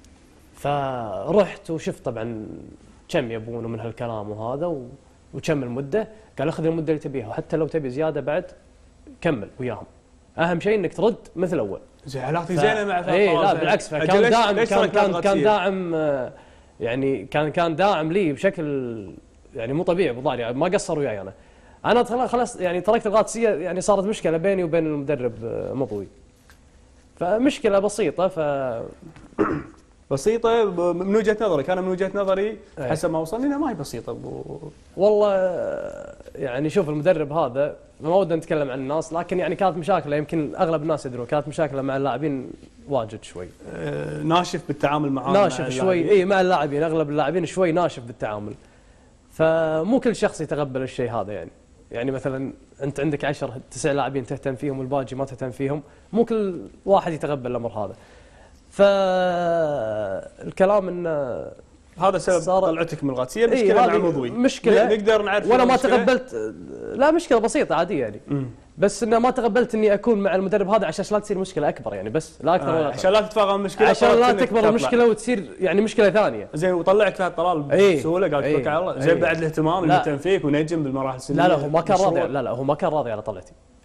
[SPEAKER 3] فرحت وشفت طبعا كم يبونه من هالكلام وهذا وكم المده. قال اخذ المده اللي تبيها، وحتى لو تبي زياده بعد كمل وياهم. اهم شيء انك ترد مثل اول.
[SPEAKER 1] زين علاقتي زينه مع فهد.
[SPEAKER 3] اي لا بالعكس، فكان داعم كان داعم يعني كان داعم لي بشكل يعني مو طبيعي. ابو ضاري ما قصر وياي. انا خلاص يعني تركت القادسيه يعني صارت مشكله بيني وبين المدرب مضوي. فمشكله بسيطه
[SPEAKER 1] بسيطه من وجهه نظرك. انا من وجهه نظري حسب ما وصلني انها ما هي بسيطه.
[SPEAKER 3] والله يعني شوف المدرب هذا ما ودنا نتكلم عن الناس، لكن يعني كانت مشاكله يمكن اغلب الناس يدرون، كانت مشاكله مع اللاعبين واجد شوي.
[SPEAKER 1] ناشف بالتعامل معهم.
[SPEAKER 3] ناشف شوي اي مع اللاعبين، اغلب اللاعبين شوي ناشف بالتعامل. فمو كل شخص يتقبل الشيء هذا يعني مثلا انت عندك 9 لاعبين تهتم فيهم والباقي ما تهتم فيهم، مو كل واحد يتقبل الامر هذا. فالكلام ان
[SPEAKER 1] هذا سبب طلعتك من القادسيه. مشكله مع مضوي،
[SPEAKER 3] مشكله
[SPEAKER 1] نقدر نعرف.
[SPEAKER 3] وانا ما تقبلت. لا مشكله بسيطه عاديه يعني. بس انه ما تقبلت اني اكون مع المدرب هذا عشان لا تصير مشكله اكبر يعني، بس لا اكثر ولا
[SPEAKER 1] عشان لا تتفاقم المشكله،
[SPEAKER 3] عشان لا تكبر المشكله وتصير يعني مشكله ثانيه.
[SPEAKER 1] زين وطلعك فهد طلال بسهوله قال توكل على الله. زين بعد الاهتمام اللي مهتم فيك ونجم بالمراحل السنيه.
[SPEAKER 3] لا هو ما كان راضي. لا هو ما كان راضي على طلعتي.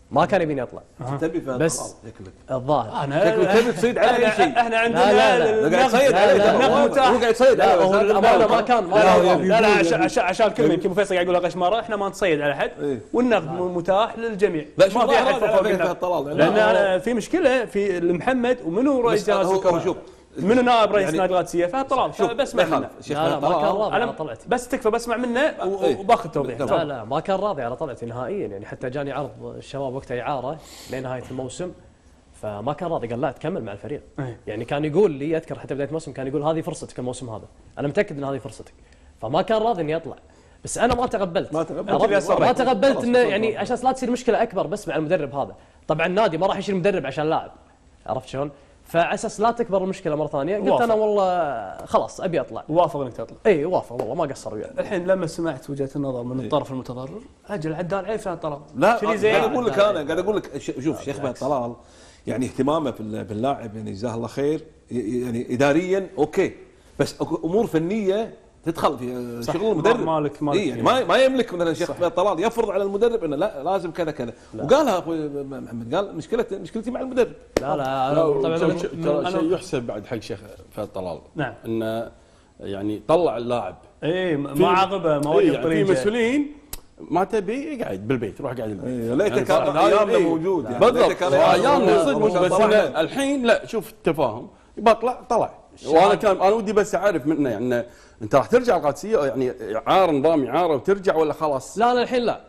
[SPEAKER 3] ما كان يبيني اطلع
[SPEAKER 5] تبي فهد
[SPEAKER 3] بس
[SPEAKER 5] طلال شكلك
[SPEAKER 3] الظاهر
[SPEAKER 5] شكلك تبي تصيد على اي شيء.
[SPEAKER 1] احنا عندنا
[SPEAKER 5] قاعد يصيد عليه هو قاعد يصيد عليه.
[SPEAKER 3] هو الامانه ما كان
[SPEAKER 1] لا عشان الكلمه يمكن ابو فيصل قاعد يقول غشمره، احنا ما نصيد على احد والنقد متاح للجميع.
[SPEAKER 5] لا
[SPEAKER 1] ما في احد فوق
[SPEAKER 5] فهد طلال
[SPEAKER 1] لان انا في مشكله في محمد ومنو رئيس جهاز الكره، منو نائب رئيس نادي القادسيه؟ فهد طلال. بسمع منه.
[SPEAKER 3] لا ما كان راضي على طلعتي،
[SPEAKER 1] بس تكفى بسمع منه وباخذ توضيح.
[SPEAKER 3] لا ما كان راضي على طلعتي نهائيا، يعني حتى جاني عرض الشباب وقتها اعاره لنهايه الموسم، فما كان راضي، قال لا تكمل مع الفريق. يعني كان يقول لي، اذكر حتى بدايه الموسم كان يقول هذه فرصتك الموسم هذا، انا متاكد ان هذه فرصتك، فما كان راضي اني اطلع. بس انا ما تقبلت ما تقبلت انه يعني عشان لا تصير مشكله اكبر بس مع المدرب هذا. طبعا النادي ما راح يشيل مدرب عشان لاعب، عرفت شلون؟ فعلى اساس لا تكبر المشكله مره ثانيه قلت انا والله خلاص ابي اطلع.
[SPEAKER 1] وافق انك تطلع؟
[SPEAKER 3] اي وافق والله ما قصر وياي.
[SPEAKER 1] الحين لما سمعت وجهه النظر من الطرف المتضرر اجل عدال عيب فهد طلال.
[SPEAKER 5] لا قاعد اقول لك قاعد اقول لك شوف شيخ فهد طلال يعني اهتمامه باللاعب يعني جزاه الله خير، يعني اداريا اوكي، بس امور فنيه تدخل في شغل المدرب.
[SPEAKER 1] مالك
[SPEAKER 5] يعني ما يملك مثلا شيخ فهد طلال يفرض على المدرب انه لا لازم كذا كذا. وقالها اخوي محمد، قال مشكلتي مع المدرب.
[SPEAKER 3] لا
[SPEAKER 2] طبعا ترى شيء يحسب بعد حق شيخ فهد طلال.
[SPEAKER 1] نعم.
[SPEAKER 2] انه يعني طلع اللاعب.
[SPEAKER 1] ما عاقبه ما وقف طريقه.
[SPEAKER 2] في مسؤولين ما تبي يقعد بالبيت، روح قاعد بالبيت.
[SPEAKER 5] ليته كان ايامنا موجود يعني.
[SPEAKER 2] بالضبط ايامنا صدق، بس الحين لا شوف التفاهم بطلع طلع. وانا ودي بس اعرف منه يعني انت راح ترجع القادسيه يعني اعاره نظام اعاره وترجع ولا خلاص؟
[SPEAKER 3] لا الحين لا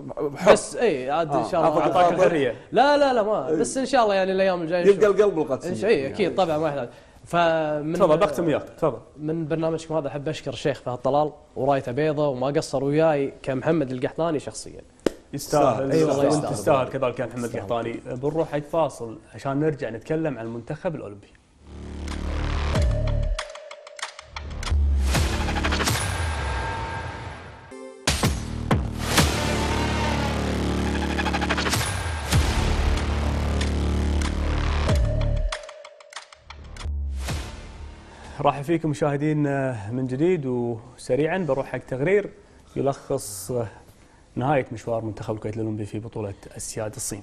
[SPEAKER 3] بس اي عاد ان شاء الله
[SPEAKER 1] اعطاك الحريه.
[SPEAKER 3] لا ما بس ان شاء الله يعني الايام الجايه
[SPEAKER 5] يبقى القلب القادسيه.
[SPEAKER 3] اي اكيد طبعا ما يحتاج. فمن
[SPEAKER 1] تفضل بختم وياك تفضل.
[SPEAKER 3] من برنامجكم هذا احب اشكر الشيخ فهد طلال ورايته بيضه وما قصر وياي كمحمد القحطاني شخصيا.
[SPEAKER 1] يستاهل. وانت تستاهل كذلك يا محمد القحطاني. بنروح حق فاصل عشان نرجع نتكلم عن المنتخب الاولمبي. راح فيكم مشاهدين من جديد، وسريعا بروح حق تقرير يلخص نهاية مشوار منتخب الكويت الأولمبي في بطولة أسياد الصين.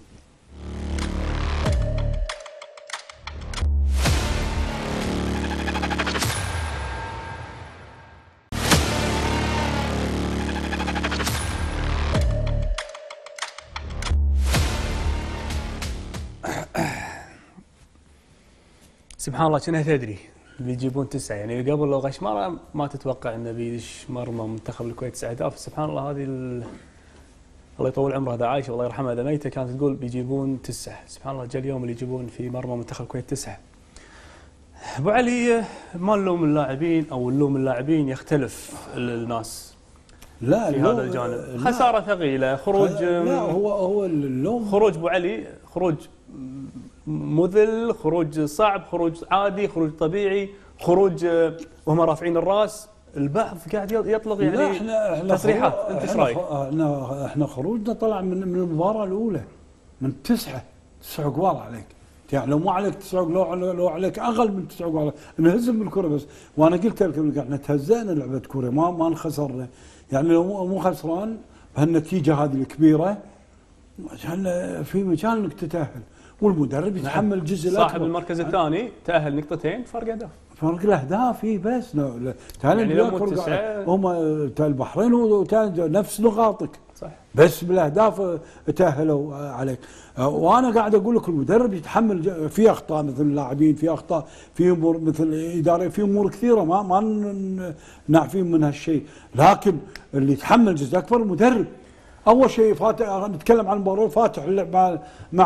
[SPEAKER 1] سبحان الله كأنها تدري بيجيبون 9 يعني قبل لو غشمره ما تتوقع انه بيدش مرمى منتخب الكويت 9 اهداف. سبحان الله هذه الله يطول عمره هذا عايشه والله يرحمه، هذا ميته كانت تقول بيجيبون 9. سبحان الله جاء اليوم اللي يجيبون في مرمى منتخب الكويت 9. ابو علي ما نلوم اللاعبين او نلوم اللاعبين، يختلف الناس
[SPEAKER 4] لا
[SPEAKER 1] في هذا الجانب. خساره ثقيله، خروج
[SPEAKER 4] لا هو اللوم
[SPEAKER 1] خروج ابو علي خروج مذل، خروج صعب، خروج عادي، خروج طبيعي، خروج وهم رافعين الراس. البعض قاعد يطلق يعني
[SPEAKER 4] احنا
[SPEAKER 1] تصريحات. انت ايش رايك؟
[SPEAKER 4] احنا خروجنا طلع من المباراه الاولى من 9 جوال عليك، يعني لو ما عليك 9 لو عليك اقل من 9 جوال نهزم بالكره بس. وانا قلت لكم احنا تهزأنا لعبه كوره ما انخسرنا، يعني لو مو خسران بهالنتيجه هذه الكبيره في مجال انك تتاهل، والمدرب يتحمل الجزء الاكبر.
[SPEAKER 1] صاحب المركز الثاني تأهل نقطتين فرق اهداف.
[SPEAKER 4] فرق الاهداف بس
[SPEAKER 1] يعني
[SPEAKER 4] هم البحرين نفس نقاطك
[SPEAKER 1] صح،
[SPEAKER 4] بس بالاهداف تاهلوا عليك. وانا قاعد اقول لك المدرب يتحمل في اخطاء مثل اللاعبين، في اخطاء في امور مثل اداريه، في امور كثيره ما نعفين من هالشيء، لكن اللي يتحمل جزء اكبر المدرب. اول شيء فاتح نتكلم عن المباراه، فاتح اللعب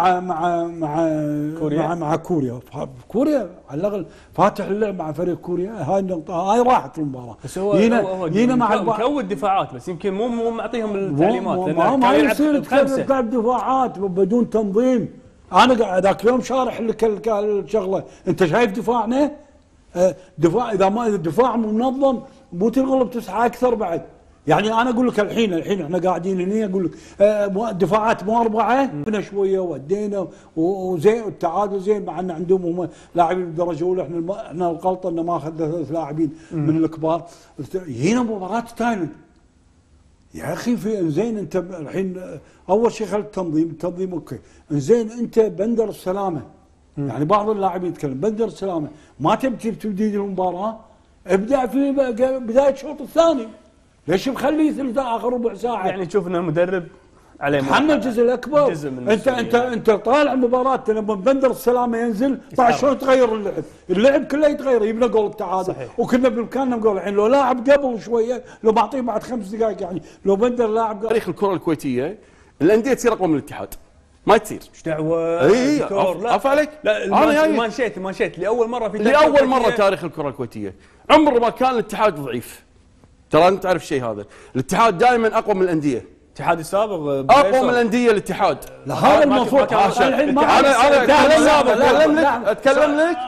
[SPEAKER 4] مع كوريا على الاقل فاتح اللعب مع فريق كوريا. هاي النقطه هاي راحت المباراه.
[SPEAKER 1] بس هو مع مكود دفاعات بس يمكن مو معطيهم التعليمات،
[SPEAKER 4] ما يصير تلعب دفاعات بدون تنظيم. انا ذاك اليوم شارح لك الشغله، انت شايف دفاعنا دفاع اذا ما الدفاع منظم مو تغلب 9 اكثر بعد. يعني انا اقول لك الحين احنا قاعدين هنا اقول لك دفاعات مو 4 بنا شويه ودينا وزين التعادل زين، مع ان عندهم هم لاعبين بالدرجه الاولى. احنا الغلطه انه ما اخذ 3 لاعبين من الكبار. هنا مباراه تايلاند يا اخي في زين انت الحين اول شيء خلي التنظيم اوكي، زين انت بندر السلامه يعني بعض اللاعبين يتكلم بندر السلامه ما تبي تبديد المباراه، ابدا في بدايه الشوط الثاني، ليش مخليه ثلث اخر ربع ساعه؟
[SPEAKER 1] يعني تشوف ان المدرب عليه
[SPEAKER 4] تحمل الجزء الاكبر.
[SPEAKER 1] جزء من
[SPEAKER 4] انت طالع مباراه لما بندر السلامه ينزل بعد شلون تغير اللعب كله يتغير، يبنى جول التعادل وكنا بامكاننا نقول الحين لو لاعب قبل شويه لو بعطيه بعد 5 دقائق يعني لو بندر لاعب قبل.
[SPEAKER 2] تاريخ الكره الكويتيه الانديه تصير اقوى من الاتحاد، ما تصير.
[SPEAKER 1] ايش دعوه؟
[SPEAKER 2] اي عفوا عليك.
[SPEAKER 1] لا المانشيت لاول مره
[SPEAKER 2] تاريخ الكره الكويتيه عمر ما كان الاتحاد ضعيف. ترى انت تعرف الشيء هذا، الاتحاد دائما اقوى من الانديه.
[SPEAKER 1] الاتحاد السابق
[SPEAKER 2] اقوى من الانديه الاتحاد.
[SPEAKER 4] لا هذا المفروض الحين ما
[SPEAKER 2] انا اتكلم لك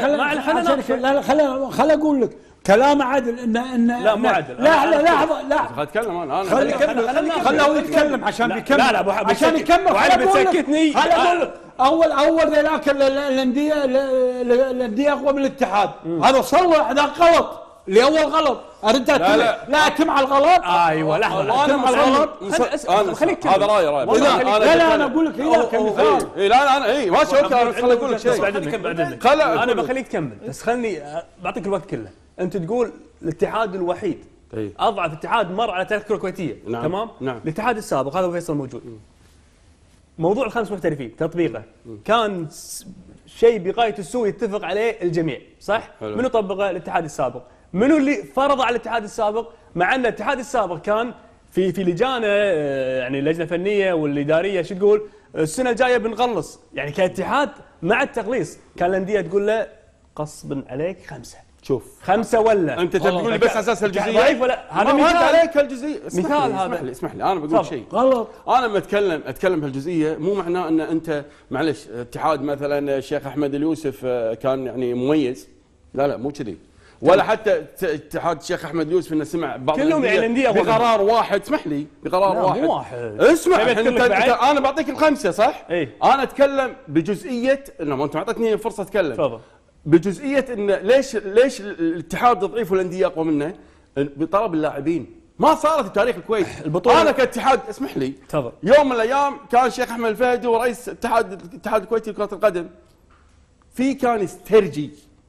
[SPEAKER 4] خليني اقول لك كلام عدل ان
[SPEAKER 1] لا مو عدل.
[SPEAKER 4] لا لحظه
[SPEAKER 2] اتكلم انا
[SPEAKER 4] خليه يتكلم عشان يكمل.
[SPEAKER 1] لا
[SPEAKER 4] عشان يكمل
[SPEAKER 1] وعلي بتسكتني.
[SPEAKER 4] اول ذاك الانديه اقوى من الاتحاد، هذا صلح هذا غلط اللي اول غلط. انت لا تمع الغلط.
[SPEAKER 1] ايوه لحظه
[SPEAKER 2] تمع الغلط.
[SPEAKER 1] خليك
[SPEAKER 2] هذا رايي
[SPEAKER 4] لا انا اقول لك كمثال.
[SPEAKER 2] لا انا ماشي اوكي بس خليني اقول لك شيء.
[SPEAKER 1] انا بخليك تكمل بس خلني بعطيك الوقت كله. انت تقول الاتحاد الوحيد اضعف اتحاد مر على تاريخ الكره الكويتيه. تمام. الاتحاد السابق هذا فيصل موجود. موضوع الخمس محترفين تطبيقه كان شيء بغايه السوء يتفق عليه الجميع، صح؟ منو طبقه؟ الاتحاد السابق. منو اللي فرض على الاتحاد السابق؟ مع ان الاتحاد السابق كان في لجانه يعني اللجنه الفنيه والاداريه شو تقول؟ السنه الجايه بنغلص، يعني كاتحاد مع التغليص كان الانديه تقول له غصبا عليك 5.
[SPEAKER 2] شوف
[SPEAKER 1] 5 ولا
[SPEAKER 2] انت تقول لي بس اساس الجزئيه
[SPEAKER 1] ضعيف ولا هذا
[SPEAKER 2] مثال عليك الجزئيه.
[SPEAKER 1] مثال هذا
[SPEAKER 2] اسمح لي انا بقول شيء
[SPEAKER 4] غلط.
[SPEAKER 2] انا لما اتكلم بهالجزئيه مو معناه ان انت معلش اتحاد مثلا الشيخ احمد اليوسف كان يعني مميز، لا مو كذي، ولا حتى اتحاد الشيخ احمد اليوسف انه سمع بعض
[SPEAKER 1] كلهم يعني انديه
[SPEAKER 2] بقرار واحد. اسمح لي بقرار واحد. اسمع انا بعطيك ال5 صح؟ انا اتكلم بجزئيه انه انت اعطيتني فرصه اتكلم.
[SPEAKER 1] تفضل.
[SPEAKER 2] بجزئيه انه ليش الاتحاد ضعيف والانديه اقوى منه؟ بطلب اللاعبين. ما صارت في تاريخ الكويت البطوله. انا كاتحاد اسمح لي
[SPEAKER 1] تفضل.
[SPEAKER 2] يوم من الايام كان الشيخ احمد الفهدي ورئيس الاتحاد الكويتي لكره القدم، كان يسترجي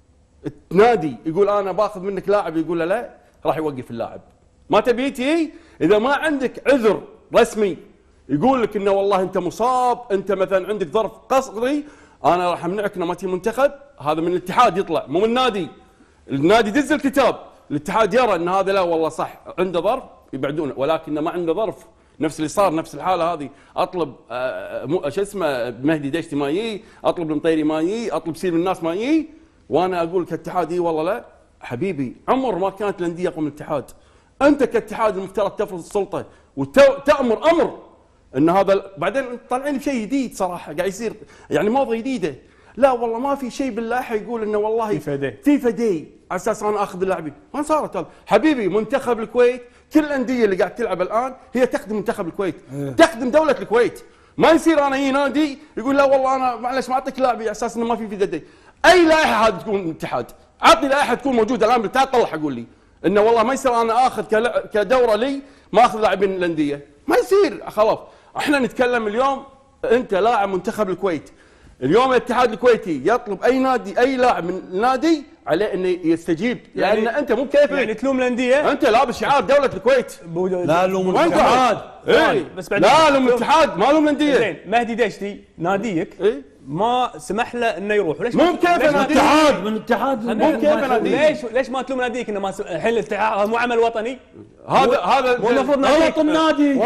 [SPEAKER 2] النادي يقول انا باخذ منك لاعب، يقول له لا راح يوقف اللاعب. ما تبي تي اذا ما عندك عذر رسمي يقول لك انه والله انت مصاب، انت مثلا عندك ظرف قصري، انا راح امنعك انه ما تجي منتخب. هذا من الاتحاد يطلع مو من النادي. النادي دز الكتاب، الاتحاد يرى ان هذا لا والله صح عنده ظرف يبعدونه، ولكنه ما عنده ظرف. نفس اللي صار نفس الحاله هذه، اطلب شو اسمه مهدي دشتي ما يجي، اطلب المطيري ما يجي، اطلب سير من الناس ما يجي، وانا اقول كاتحاد اي والله لا حبيبي. عمر ما كانت الانديه اقوى من الاتحاد. انت كاتحاد المفترض تفرض السلطه وتامر امر ان هذا. بعدين طالعين بشيء جديد صراحه قاعد يصير يعني موضه جديده. لا والله ما في شيء باللائحه يقول انه والله في فدي على اساس انا اخذ اللاعبين. ما صارت هذا حبيبي. منتخب الكويت كل الانديه اللي قاعد تلعب الان هي تخدم منتخب الكويت، تخدم دوله الكويت. ما يصير انا نادي يقول لا والله انا معلش ما اعطيك لاعبي على اساس انه ما في فدي. اي لائحه هذه تكون اتحاد، عطني لائحه تكون موجوده الان بالاتحاد طلع اقول لي انه والله ما يصير انا اخذ كدوره لي ما اخذ لاعبين من الانديه. ما يصير خلاص. احنا نتكلم اليوم انت لاعب منتخب الكويت، اليوم الاتحاد الكويتي يطلب اي نادي اي لاعب من النادي عليه انه يستجيب، لان انت مو بكيفك.
[SPEAKER 1] يعني تلوم الانديه؟
[SPEAKER 2] انت لابس شعار دوله الكويت.
[SPEAKER 4] لا لوم الاتحاد.
[SPEAKER 2] بس لا لوم الاتحاد ما لوم الانديه.
[SPEAKER 1] زين مهدي دشتي ناديك ما سمح له انه يروح. ليش
[SPEAKER 2] مو بكيفه
[SPEAKER 4] الاتحاد؟ من الاتحاد
[SPEAKER 2] مو بكيفه نادي.
[SPEAKER 1] ليش ما تلوم ناديك انه ما الحين الاتحاد مو عمل وطني؟
[SPEAKER 2] هذا
[SPEAKER 1] مو المفروض
[SPEAKER 4] غلط النادي.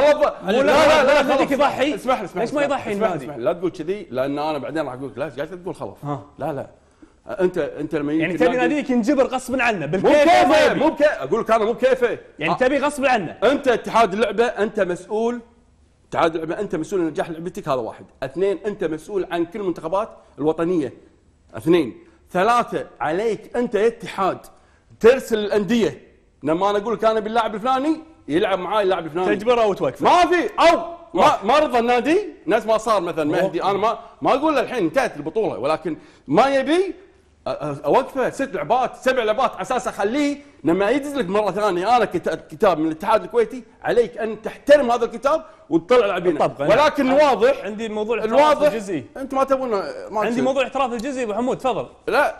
[SPEAKER 1] لا ناديك يضحي.
[SPEAKER 2] اسمح
[SPEAKER 1] ليش ما يضحي النادي؟
[SPEAKER 2] لا تقول كذي لان انا بعدين راح اقول لك لا قاعد تقول خلاص. لا انت لما
[SPEAKER 1] يعني تبي ناديك ينجبر غصبا عنه
[SPEAKER 2] بالكيف؟ مو بكيفه اقول لك انا مو بكيفه.
[SPEAKER 1] يعني تبي غصبا عنه.
[SPEAKER 2] انت اتحاد اللعبه انت مسؤول. اتحاد اللعبه انت مسؤول عن نجاح لعبتك، هذا واحد. 2 انت مسؤول عن كل المنتخبات الوطنيه. 2 3 عليك انت يا اتحاد ترسل الانديه لما انا اقول لك انا باللاعب الفلاني يلعب معاي اللاعب الفلاني
[SPEAKER 1] تجبره او توقفه.
[SPEAKER 2] ما في او ما رضى النادي ناس ما صار مثلا مهدي. انا ما اقول له الحين انتهت البطوله ولكن ما يبي اوقفه 6 لعبات 7 لعبات على اساس اخليه لما ينزل لك مره ثانيه انا كتاب من الاتحاد الكويتي عليك ان تحترم هذا الكتاب وتطلع لاعبين، ولكن الواضح
[SPEAKER 1] عندي موضوع الاحتراف الجزئي.
[SPEAKER 2] انت ما تبون
[SPEAKER 1] عندي موضوع الاحتراف الجزئي ابو حمود تفضل.
[SPEAKER 2] لا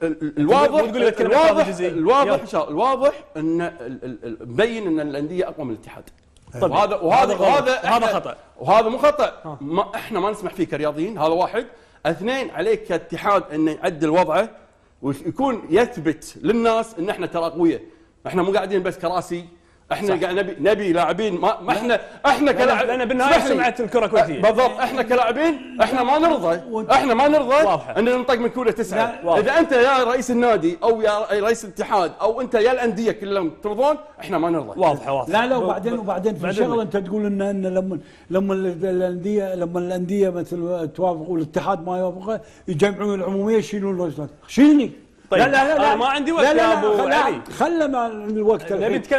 [SPEAKER 2] الواضح ان مبين ان الانديه اقوى من الاتحاد.
[SPEAKER 1] طيب وهذا خطا
[SPEAKER 2] وهذا مو خطا. احنا ما نسمح فيه كرياضيين، هذا واحد. اثنين، عليك كاتحاد انه يعدل وضعه ويكون يثبت للناس ان احنا ترى اقوياء، احنا مو قاعدين بس كراسي، احنا قاعد نبي لاعبين ما احنا كلاعب،
[SPEAKER 1] لان بالنهايه سمعه الكره الكويتيه
[SPEAKER 2] بالضبط. احنا كلاعبين احنا ما نرضى ان ننطق من كوره 9. اذا انت يا رئيس النادي او يا رئيس الاتحاد او انت يا الانديه كلهم ترضون، احنا ما نرضى.
[SPEAKER 1] واضحه.
[SPEAKER 4] لا وبعدين في شغله انت تقول ان لما الانديه مثل توافق والاتحاد ما يوافقه يجمعون العموميه يشيلون الرئيسات. شيلني.
[SPEAKER 1] طيب لا انا ما عندي وقت يا ابو علي.
[SPEAKER 4] خلى مع الوقت
[SPEAKER 1] نبي نتكلم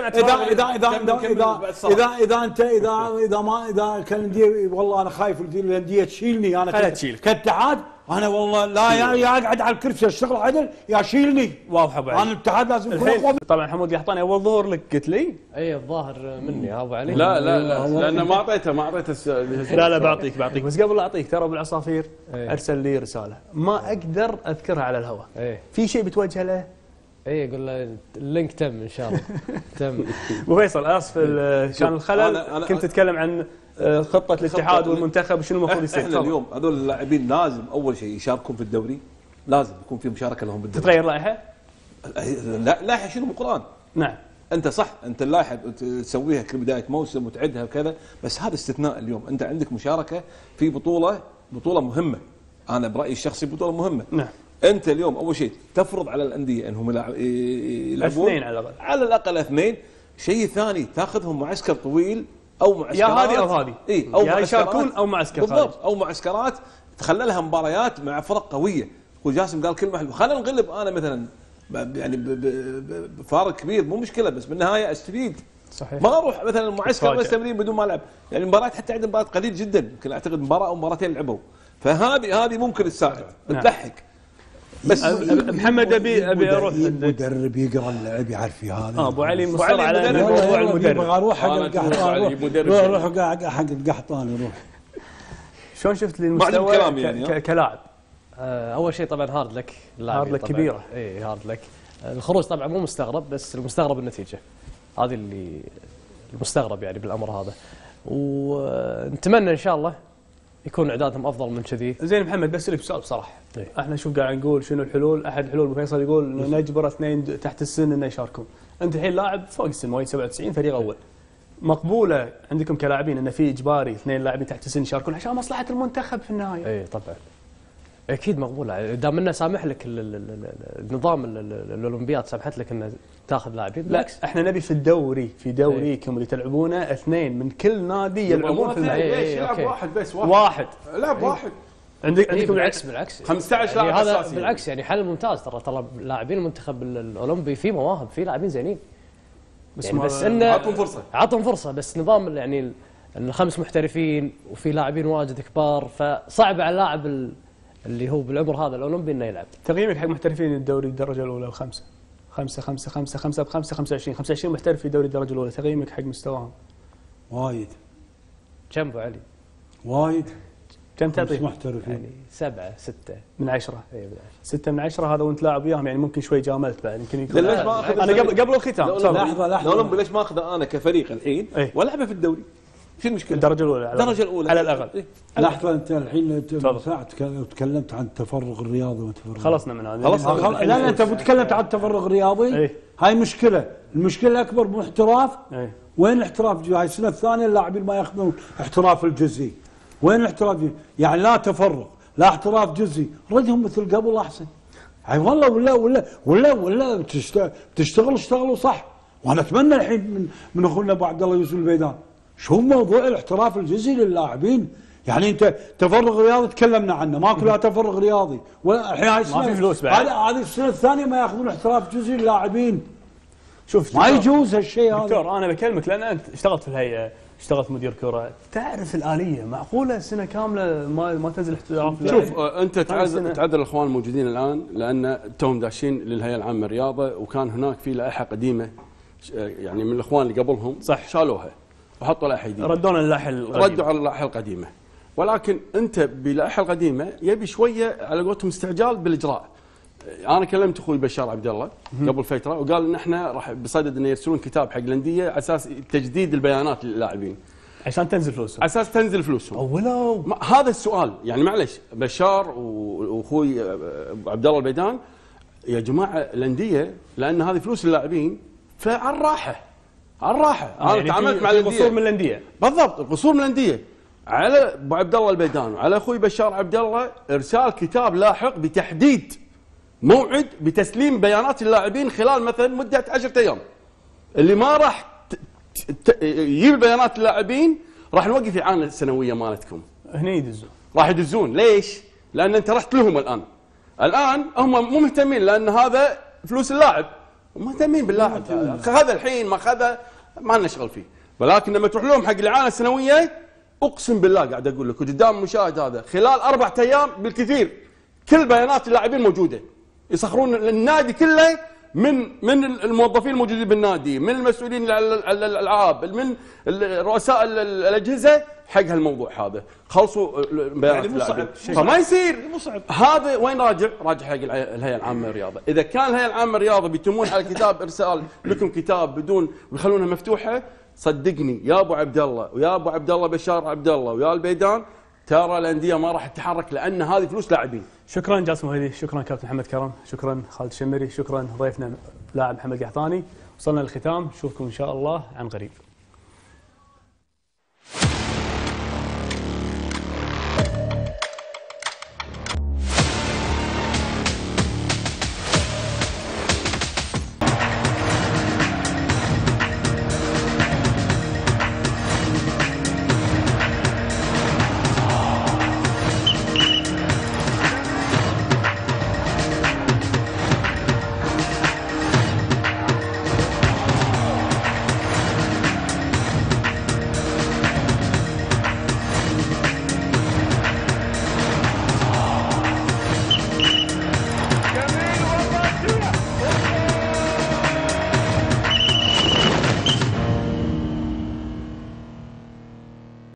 [SPEAKER 4] اذا كان الانديه والله انا خايف الانديه تشيلني انا كاتحاد. انا والله لا يا اقعد على الكرسي اشتغل عدل يا شيلني.
[SPEAKER 1] واضحه ابو علي.
[SPEAKER 4] انا الاتحاد لازم يكون اقوى.
[SPEAKER 1] طبعا حمود القحطاني اول ظهور لك قلت لي
[SPEAKER 3] اي الظاهر مني يا ابو علي.
[SPEAKER 2] لا لان ما اعطيته
[SPEAKER 1] لا بعطيك بس قبل لا اعطيك ترى ابو العصافير ارسل لي رساله ما اقدر اذكرها على الهواء. في شيء بتوجه له؟
[SPEAKER 3] يقول له اللينك تم ان شاء الله. تم.
[SPEAKER 1] ابو فيصل اسف كان الخلل. كنت تتكلم عن خطه الاتحاد والمنتخب وشنو المفروض يصير.
[SPEAKER 5] احنا اليوم هذول اللاعبين لازم اول شيء يشاركون في الدوري، لازم يكون في مشاركه لهم بالدوري.
[SPEAKER 1] تتغير لائحه؟
[SPEAKER 5] لا لائحه شنو بالقران.
[SPEAKER 1] نعم
[SPEAKER 5] انت صح، انت اللائحه تسويها كبدايه موسم وتعدها وكذا، بس هذا استثناء. اليوم انت عندك مشاركه في بطوله مهمه، انا برايي الشخصي بطوله مهمه.
[SPEAKER 1] نعم.
[SPEAKER 5] انت اليوم اول شيء تفرض على الانديه انهم يلعبون
[SPEAKER 1] 2
[SPEAKER 5] على الاقل 2. شيء ثاني تاخذهم معسكر طويل او معسكرات،
[SPEAKER 1] يا هذه او هذه،
[SPEAKER 5] او
[SPEAKER 1] يا يشاركون او معسكر
[SPEAKER 5] بالضبط، او معسكرات تخللها مباريات مع فرق قويه. اخو جاسم قال كلمه حلوه، خلينا نغلب انا مثلا يعني بفارق كبير مو مشكله، بس بالنهايه استفيد.
[SPEAKER 1] صحيح.
[SPEAKER 5] ما اروح مثلا معسكر بس تمرين بدون ما العب، يعني المباريات حتى عندنا مباريات قليل جدا، يمكن اعتقد مباراه او مباراتين لعبوا، فهذه ممكن تساعد بتضحك.
[SPEAKER 1] بس محمد ابي اروح
[SPEAKER 4] المدرب يقرا اللعب يعرف هذا.
[SPEAKER 1] ابو علي مصر على موضوع المدرب.
[SPEAKER 4] اروح حق القحطاني، روح حق القحطاني روح.
[SPEAKER 1] شلون شفت لي المستوى يعني كلاعب؟
[SPEAKER 3] اول شيء طبعا هارد لك،
[SPEAKER 1] هارد لك كبيره.
[SPEAKER 3] اي هارد لك. الخروج طبعا مو مستغرب، بس المستغرب النتيجه، هذه اللي المستغرب يعني بالامر هذا. ونتمنى ان شاء الله يكون اعدادهم افضل من كذي.
[SPEAKER 1] زين محمد بس لك سؤال بصراحه. احنا شوف قاعد نقول شنو الحلول. احد الحلول ابو فيصل يقول انه نجبر 2 تحت السن انه يشاركون. انت الحين لاعب فوق السن مواليد 97 فريق اول، مقبوله عندكم كلاعبين ان في اجباري 2 لاعبين تحت السن يشاركون عشان مصلحه المنتخب في النهايه؟
[SPEAKER 3] اي طبعا اكيد مقبوله، دام انه سامح لك النظام الاولمبياد سامحت لك انه تاخذ لاعبين. بالعكس
[SPEAKER 1] احنا نبي في دوريكم اللي تلعبونه 2 من كل نادي يلعبون في
[SPEAKER 2] الملعب. يلعب واحد بس لاعب واحد.
[SPEAKER 3] عندكم بالعكس
[SPEAKER 2] 15 لاعب
[SPEAKER 3] يعني اساسي. بالعكس يعني حل ممتاز. ترى لاعبين المنتخب الاولمبي في مواهب، في لاعبين زينين، يعني بس انه عطهم فرصه. بس نظام يعني 5 محترفين وفي لاعبين واجد كبار، فصعب على اللاعب اللي هو بالعمر هذا الاولمبي انه يلعب.
[SPEAKER 1] تقييمك حق محترفين الدوري الدرجه الاولى ال5 25 محترف في دوري الدرجه الاولى، تقييمك حق مستواهم؟
[SPEAKER 4] وايد.
[SPEAKER 3] كم ابو علي؟
[SPEAKER 4] وايد.
[SPEAKER 1] كم تعطيه؟
[SPEAKER 4] محترفين
[SPEAKER 3] يعني 7 6
[SPEAKER 1] من 10.
[SPEAKER 3] اي
[SPEAKER 1] 6 من 10 هذا وانت لاعب وياهم، يعني ممكن شوي جاملت بعد يمكن يكون.
[SPEAKER 5] ليش ما اخذ
[SPEAKER 1] انا قبل الختام
[SPEAKER 5] لحظه الاولمبي ليش ما اخذه انا كفريق الحين والعبه في الدوري؟ شو المشكله؟
[SPEAKER 1] الدرجه الاولى
[SPEAKER 5] على الاقل.
[SPEAKER 4] لحظه انت الحين تكلمت عن التفرغ الرياضي
[SPEAKER 1] خلصنا من هذا.
[SPEAKER 4] لا انت تكلمت عن التفرغ الرياضي. هاي مشكله. المشكله الاكبر مو احتراف. وين الاحتراف؟ هاي السنه الثانيه اللاعبين ما ياخذون احتراف الجزئي. وين الاحتراف؟ يعني لا تفرغ لا احتراف جزئي، ردهم مثل قبل احسن. هاي والله ولا اشتغلوا صح. وانا اتمنى الحين من اخونا ابو عبد الله يوسف البيدان شو موضوع الاحتراف الجزئي للاعبين. يعني انت تفرغ رياضي تكلمنا عنه، ماكو لا تفرغ رياضي ولا الحين هاي
[SPEAKER 1] ما في فلوس بعد.
[SPEAKER 4] هذه السنه الثانيه ما ياخذون احتراف جزئي للاعبين.
[SPEAKER 1] شوف
[SPEAKER 4] ما يجوز هالشيء هذا.
[SPEAKER 1] دكتور انا بكلمك لان انت اشتغلت في الهيئه اشتغلت مدير كره، تعرف الاليه. معقوله سنه كامله ما تنزل احتراف؟
[SPEAKER 2] شوف انت تعذر الاخوان الموجودين الان لان توهم داشين للهيئه العامه للرياضه، وكان هناك في لائحه قديمه يعني من الاخوان اللي قبلهم
[SPEAKER 1] صح
[SPEAKER 2] شالوها وحطوا لائحه جديده،
[SPEAKER 1] ردوا
[SPEAKER 2] على اللائحه القديمه. ولكن انت باللائحه القديمه يبي شويه على قولتهم استعجال بالاجراء. انا كلمت اخوي بشار عبد الله قبل فتره وقال ان احنا راح بصدد انه يرسلون كتاب حق الانديه على اساس تجديد البيانات للاعبين
[SPEAKER 1] عشان تنزل فلوسهم،
[SPEAKER 2] على اساس تنزل فلوسهم.
[SPEAKER 1] ولو
[SPEAKER 2] هذا السؤال يعني معلش بشار واخوي عبد الله البيدان يا جماعه الانديه لان هذه فلوس اللاعبين فعلى الراحه انا
[SPEAKER 1] يعني
[SPEAKER 2] تعاملت مع الانديه
[SPEAKER 1] قصور من الانديه
[SPEAKER 2] بالضبط، القصور من الانديه على ابو عبد الله البيدان وعلى اخوي بشار عبد الله ارسال كتاب لاحق بتحديد موعد بتسليم بيانات اللاعبين خلال مثلا مده 10 ايام. اللي ما راح يجيب بيانات اللاعبين راح نوقف اعانه السنويه مالتكم.
[SPEAKER 1] هنا يدزون، راح
[SPEAKER 2] يدزون. ليش؟ لان انت رحت لهم الان هم مو مهتمين لان هذا فلوس اللاعب، مهتمين باللاعب. خذ الحين ما خذ ما لنا شغل فيه. ولكن لما تروح لهم حق الاعانه السنويه اقسم بالله قاعد اقول لك قدام المشاهد هذا خلال 4 ايام بالكثير كل بيانات اللاعبين موجوده. يسخرون النادي كله من الموظفين الموجودين بالنادي، من المسؤولين على الالعاب، من رؤساء الاجهزه حق هالموضوع هذا. خلصوا بيانات اللاعبين فما يصير. هذا وين راجع حق الهيئه العامه للرياضه. اذا كان الهيئه العامه للرياضه بيتمون على كتاب ارسال لكم كتاب بدون ويخلونها مفتوحه، صدقني يا ابو عبد الله ويا ابو عبد الله بشار عبد الله ويا البيدان ترى الانديه ما راح تتحرك لان هذه فلوس لاعبين.
[SPEAKER 1] شكرا جاسم هدي، شكرا كابتن محمد كرم، شكرا خالد الشمري، شكرا ضيفنا لاعب محمد قحطاني. وصلنا للختام، نشوفكم ان شاء الله عن قريب.